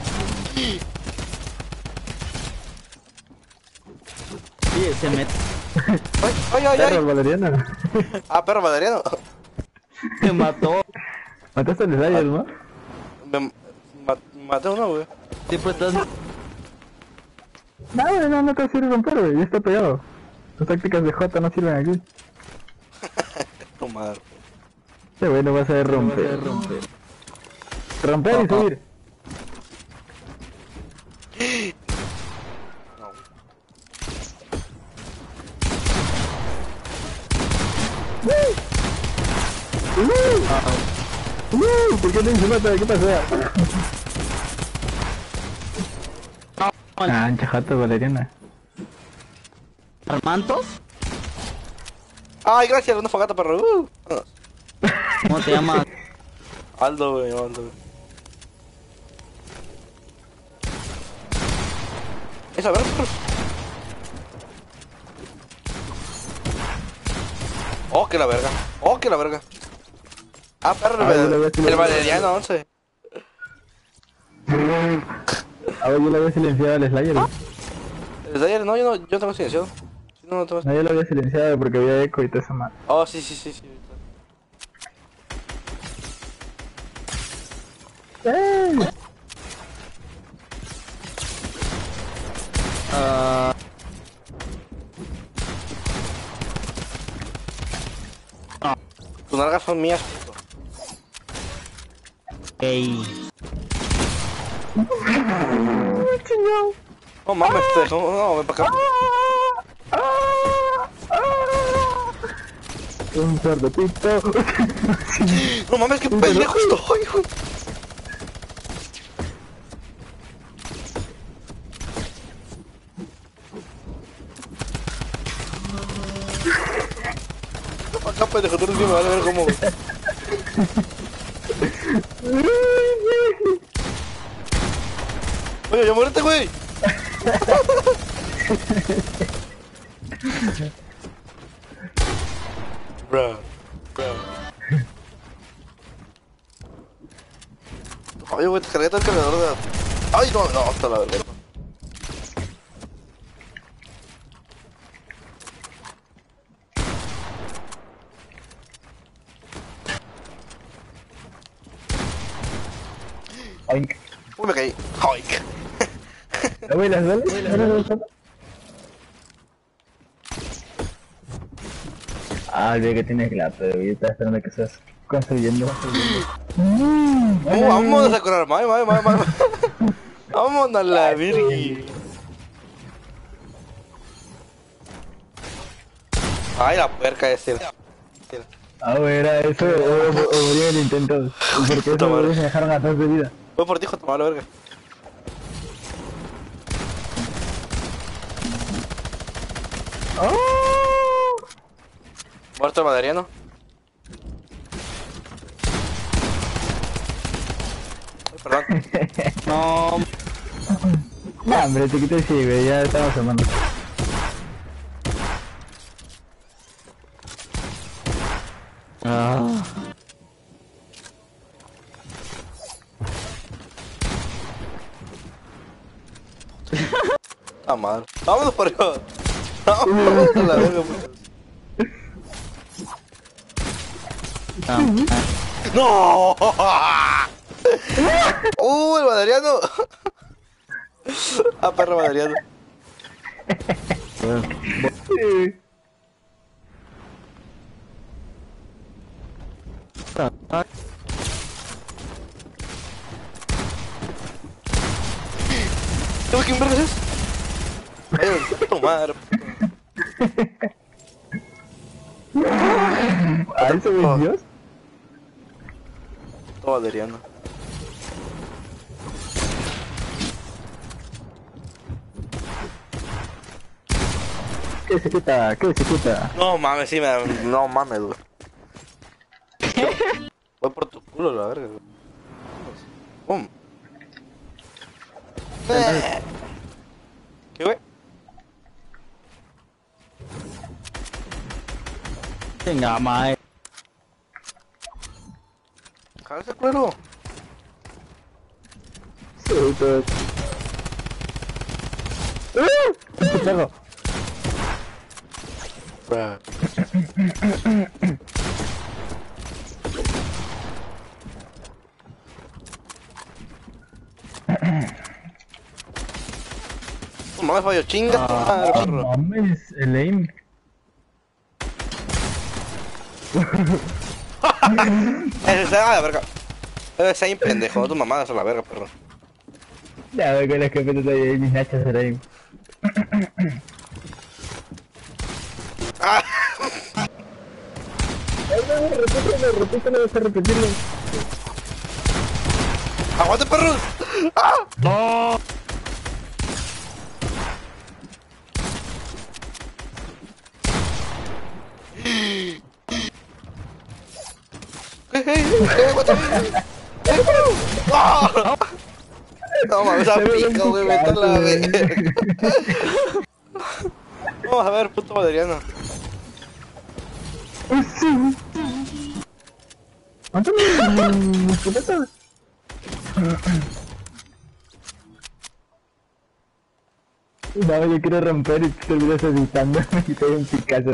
Sí, se mete. ¡Ay, ay, ay! Perro, ay. Valeriano. Ah, perro Valeriano. Se mató. Mataste al Slayer, ¿no? Me ma maté uno, güey. Siempre estás. No, güey, no, no te sirve romper, güey. Ya está pegado. Las tácticas de J no sirven aquí. Tu madre. Este güey no va a saber No vas a romper. romper. Romper y Papá. subir. ¡Uh! ¡Uh! ¿Por qué no se mata? ¿Qué pasa? Ah, ancha jato, Valeriana. ¿Armantos? Ay, gracias, una fogata, perro. Uh. ¿Cómo te llamas? Aldo, güey, Aldo, güey. Esa verga, perro. Oh, que la verga. Oh, que la verga. Ah, perro, Ah, yo el, la veo, sí la el veo. Valeriano once. A ver, yo lo había silenciado al Slayer. güey. Desde ayer, no, yo no, yo no tengo silencio. Sí, no, no tengo. No, yo lo había silenciado porque había eco y todo eso más. Oh, sí, sí, sí, sí. ¡Ey! Ah, Tus nalgas son mías, puto. ey. No mames, te dejo. No, ven para acá. Un cerdotito. No mames, qué pendejo estoy, güey. pendejo, tú eres bien, me vale ver cómo, güey. Oye, ya muérete, güey. Bro, bro. Oye, güey, te cargué todo el cargador de... Ay, no, no, hasta la verga. Oink. Uy, me caí. Oink. ¿No voy las balas? ¿No las balas? Ah, olvidé que tienes la pero yo estaba esperando que estás construyendo. Mm, Oh, vamos a curar, mami, mami, mami, mami. Vamos a la virgi. Ay, la puerca ese. Ah, güey, era eso, o, o, o moría el intento. Porque Puta esos madre. güeyes me dejaron atrás de vida. Voy por ti, hijo, toma la verga. ¡Oh! Muerto el maderiano. Ay, perdón. No, No, hombre, te quito el sí, güey, ya estamos hermanos. ah, Ah, madre. Vámonos por arriba. Vámonos a la verga, puta. ah, ¡No! ¡Uh, el maderiano! Ah, perro maderiano. ah, ah, ¿Tú quién vergas es? Eh, tu madre. ¿Ah, eso es Dios? Todo maderiano. ¿Qué se quita? ¿Qué se quita? No mames, sí, me... No mames, güey. Voy por tu culo, la verga, güey. Pum. Eh. ¿Qué, güey? venga, mae. Cállate, cuero. Sí, todo. ¡Ah! ¡Este perro! Bruh. No mames, fallo, chinga tu madre, Ah, perro. mames, el aim. Ese a la verga. Ese ahí pendejo, no tu mamada es a la verga, perro. Ya veo que las que metes ahí mis nachas el aim. ¡Ah! Repítelo, repítelo, vas a repetirlo. ¡Aguante, perro! ¡Ah! No, ¡Eh, eh, eh! ¡Aguanta! ¡Eh, perro! ¡Ah! No mames, a pico, güey, vete a la verga. Vamos a ver, puto maderiano. Mándame mis putetas. No, yo quiero romper y te olvidas editando y te doy un Picasso.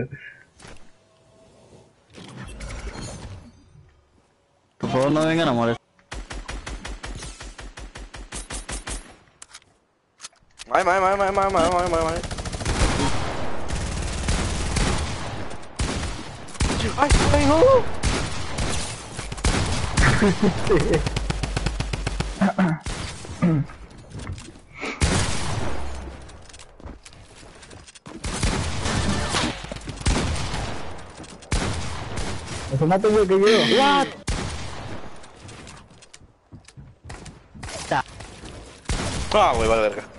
por favor no vengan a molestar. Ay, ay, ay, ay, ay, ay, ay, ay, ay. Ay, ay, no. Eso no tengo que yo. What? Ah, güey, vale verga.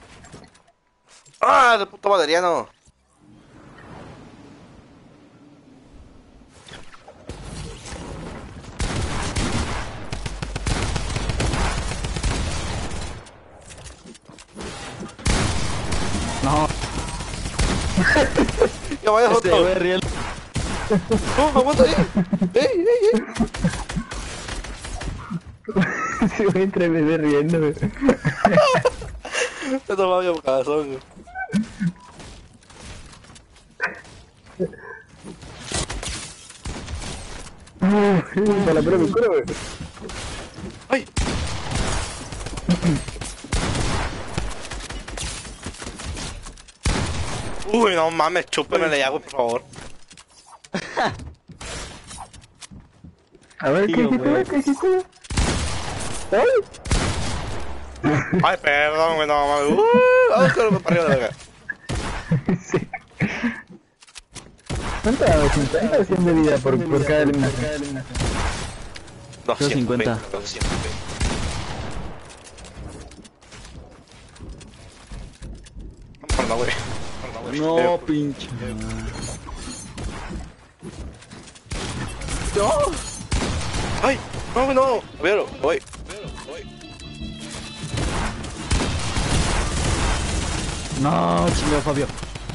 Ah, de puto maderiano. Ya vaya Este otro. güey riendo. No, aguanta ahí. Ey, ey, ey. Sí, voy entre bebé riendo, güey. Te tomaba mi cabezón, güey. Para la pura me cura, güey. Ay. Uy, no mames, chúpemele ya, güey, por favor. A ver, ¿qué Tío, hiciste, güey. güey? ¿Qué hiciste, güey? ¡Ay! Ay, perdón, güey, no mames. Uh, vamos con para arriba de la verga. Sí. ¿Cuánto daba? ¿cincuenta o cien de vida por, por cada eliminación? doscientos cincuenta. doscientos veinte. Perdón, güey. Perdón, güey. No, pinche. Ay, no, güey, no. Véalo, voy. Voy. No, chingado, Fabio.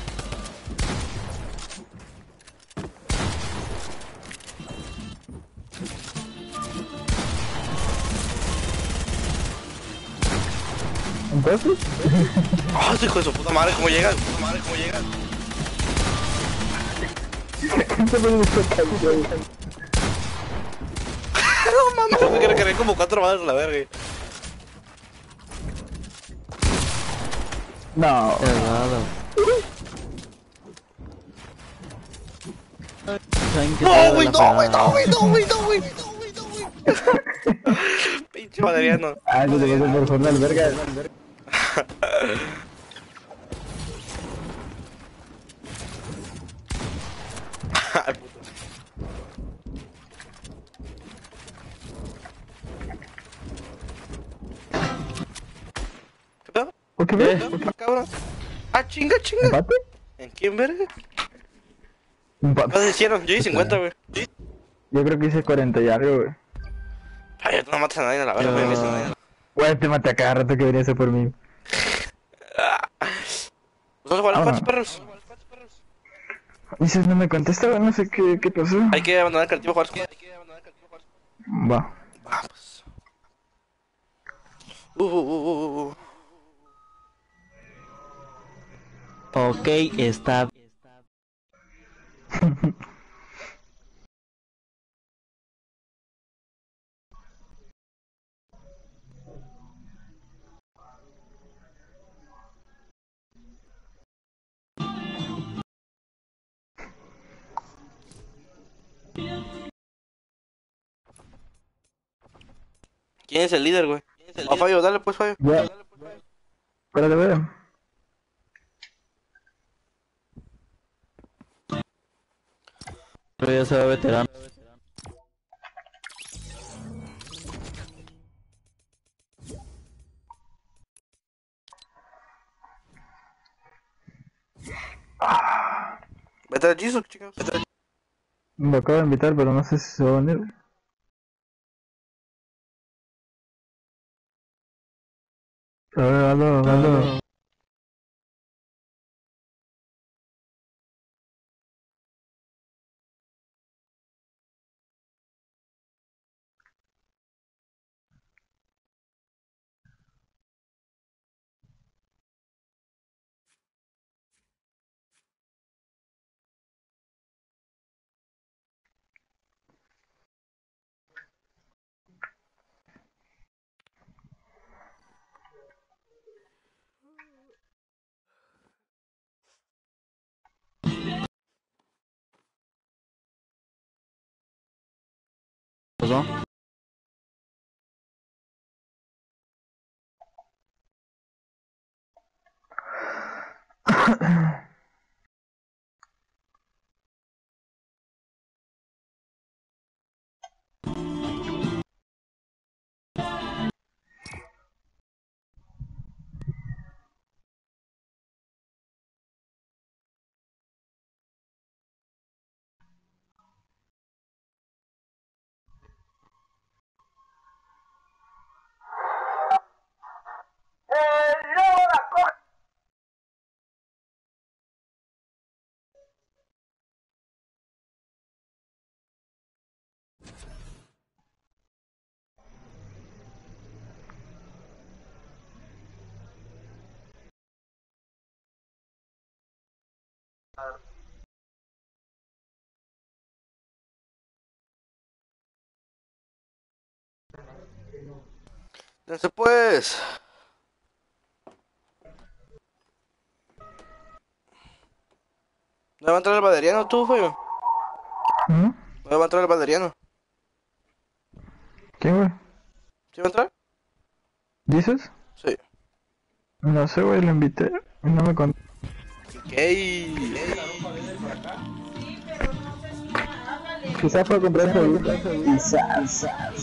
¿Entonces? Ah, oh, hijo de su puta madre, ¿cómo llegas? Puta madre, ¿cómo llegas? ¿Qué me gustó tanto, güey? No mames, me quiero querer como cuatro balas a la verga. No. Cerrado. ¿Saben qué No, pedo güey, la no, güey, fregada? no, güey, no, güey, no, güey, no, güey, no, güey. Pinche Valeriano. Ah, eso te voy a hacer por jornal, verga. Ay, puto. ¿Qué pedo? ¿O qué ¿Qué ves? pedo, cabrón? Ah, chinga, chinga. ¿Empate? ¿En quién, verga? Empate. ¿Cuántos hicieron? Yo hice cincuenta, güey. Yo creo que hice cuarenta y algo, güey. Ay, tú no matas a nadie a la verga, güey. No matas a nadie. Güey, te maté a cada rato que venía a hacer por mí. ¿Vamos a jugar a los Vámonos. cuantos perros? Dices, no me contesta, güey, no sé qué, qué pasó. Hay que abandonar el colectivo a jugar. Hay que abandonar el colectivo a jugar. Va. Vamos. Uh, uh, uh, uh, uh. Ok, está. ¿Quién es el líder, güey? A Fabio, dale pues, Fabio. Ya. Espérate, güey. Pero ya se va veterano. Vete al Jesus, chicos. Vete al... Me acabo de invitar, pero no sé si se va a venir. A ver, aló, aló. ¿Pasó? Dense pues. ¿No va a entrar el Valeriano tú, feo? ¿Mm? ¿No va a entrar el Valeriano? ¿Quién, güey? ¿Sí va a entrar? ¿Jesus? Sí. No sé, güey, lo invité. Y no me contó. ¿Qué? Quizás fue a comprar su Quizás.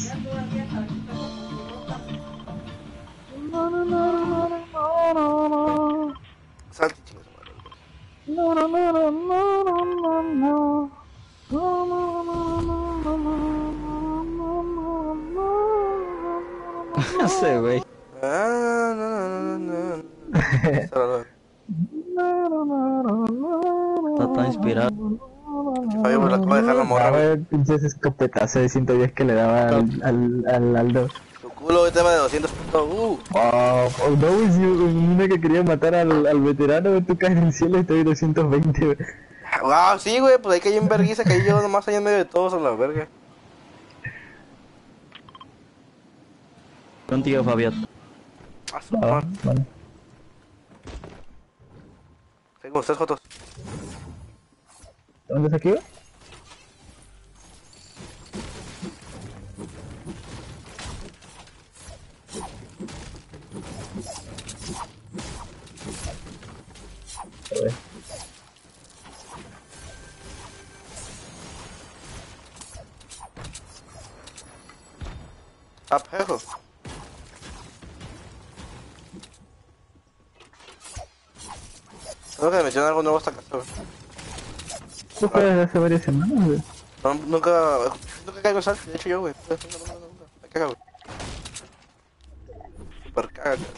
No, no, no, no, no, no, no. Salte, chingas, madre. No, no, no, no, no, no, no, no. No, no, no, no, no, no, no, No sé, güey. Ah, no, no, no, no, no. Está raro. No está inspirado. Que Fabio me lo acabo de dejar la morra, No, güey. güey, pinches escopetazo de ciento diez que le daba al, al, al Aldo. Tu culo, güey, tema de doscientos puntos. Uh. Wow, oh, no, güey, si una que quería matar al, al veterano, güey, tú caes en el cielo y te doy doscientos veinte, güey. Wow, sí, güey, pues ahí caí en vergüenza, caí yo nomás ahí en medio de todos a la verga. Contigo, Fabián. Ah, su Ah, madre. bueno. Tengo ustedes fotos. ¿Dónde se aquí, güey? A ver. Ah, pejo. Tengo que mencionar algo nuevo esta casa, güey. Esto fue desde hace varias semanas, güey. No, nunca, nunca caigo en sal, de hecho yo, güey. Nunca, nunca, nunca, nunca. Me caga, güey. Super caga, güey.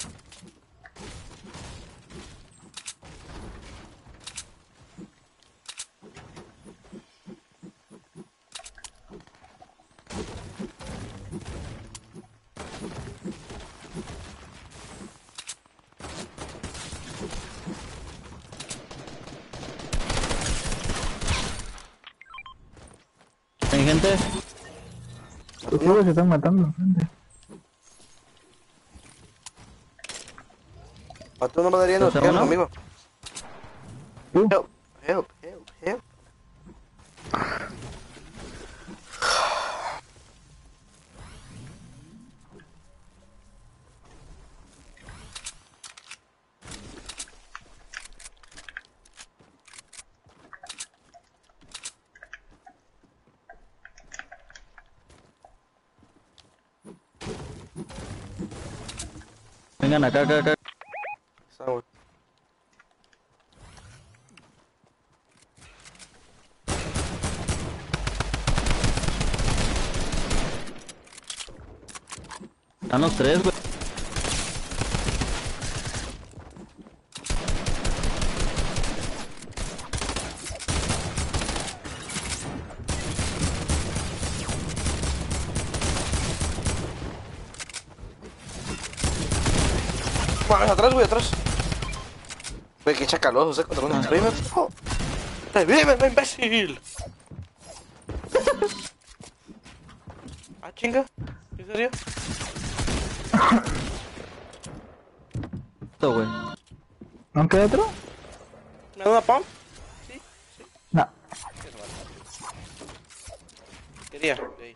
¿Hay gente? Los chicos se están matando, gente. A tú no me darías, no ¿Estás quedas uno? conmigo. ¿Tú? Help, help, help, help. Vengan acá, acá, acá. Está, güey. Están los tres, güey. Mames, atrás, güey, atrás. Güey, qué chacaloso, ¿eh? Contra un streamer. Oh. ¡Revíveme, imbécil! Ah, chinga. ¿En serio? Esto, güey. ¿No queda otro? ¿Me da una pump? No. Quería. Veis.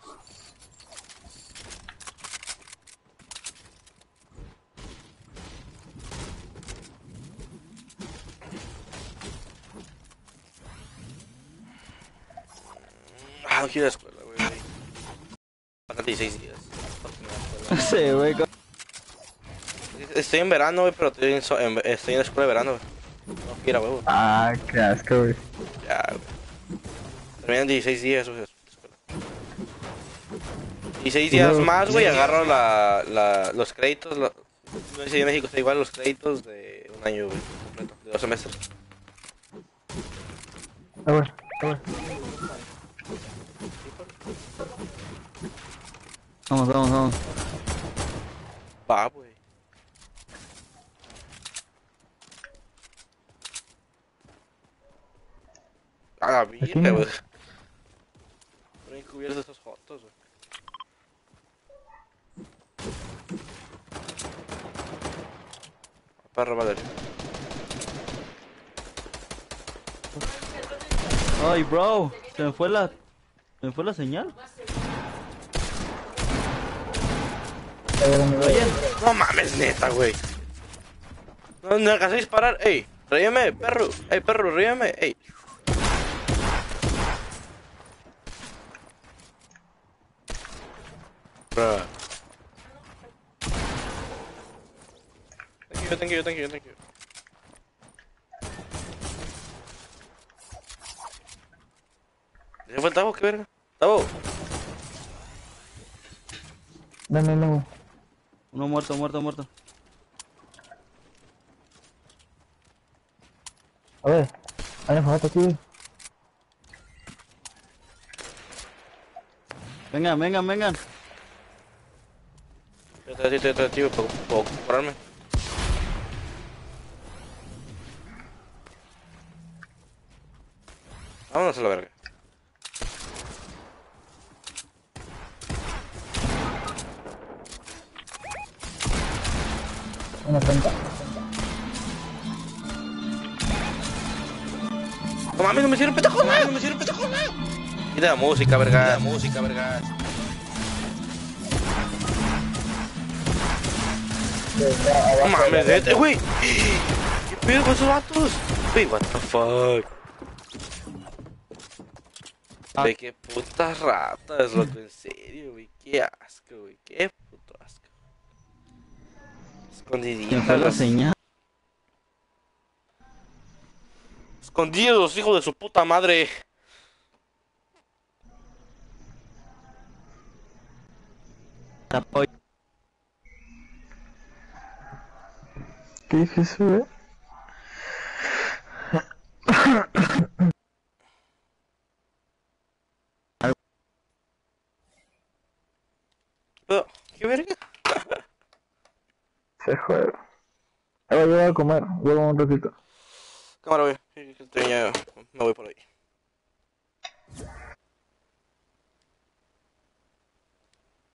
Ah, no quiero ir a la escuela, güey. Faltan dieciséis días. Sí, güey. Estoy en verano, güey, pero estoy en, so- en- estoy en la escuela de verano, güey. No quiero ir a huevo. Ah, qué asco, güey. Ya, güey. Terminan dieciséis días, güey. dieciséis días Luego- más, güey, agarro la, la, los créditos. Lo, no sé si en México está igual los créditos de un año, güey, completo, de dos semestres. A ver, a ver. Vamos, vamos, vamos. Va, güey. la Aquí virgen, no. güey. Pero encubiertos esos fotos, güey. Perro, madre. Ay, bro, se me fue la... Se me fue la señal. Oye, No mames, neta, güey. No, no alcancé a disparar. Ey, ríeme, perro. Ey, perro, ríeme. Ey. Bro. Thank you, thank you, thank you, thank you. ¿Se fue el Tavo? ¿Qué verga? Tavo. Dame, no. uno muerto, muerto, muerto. A ver, hay una fogata aquí. Vengan, vengan, vengan. Yo te decía, te tío, para curarme. Vámonos a la verga. Una treinta. No mames, no me hicieron pendejo, no, no me hicieron pendejo, no. Quita la música, verga. La música, verga. No mames, este, güey. ¿Qué pedo con esos vatos? Güey, what the fuck. Güey, qué putas ratas, loco, en serio, güey. Qué asco, güey. Qué puto asco. Se me Escondiditos. fue la las- señal. Escondidos, hijo de su puta madre. Apoyo. Qué difícil, eh. Pero, ¿qué verga? Se juega. Ahora yo voy a comer. Vuelvo un ratito. Cámara, güey. Ya me voy por ahí.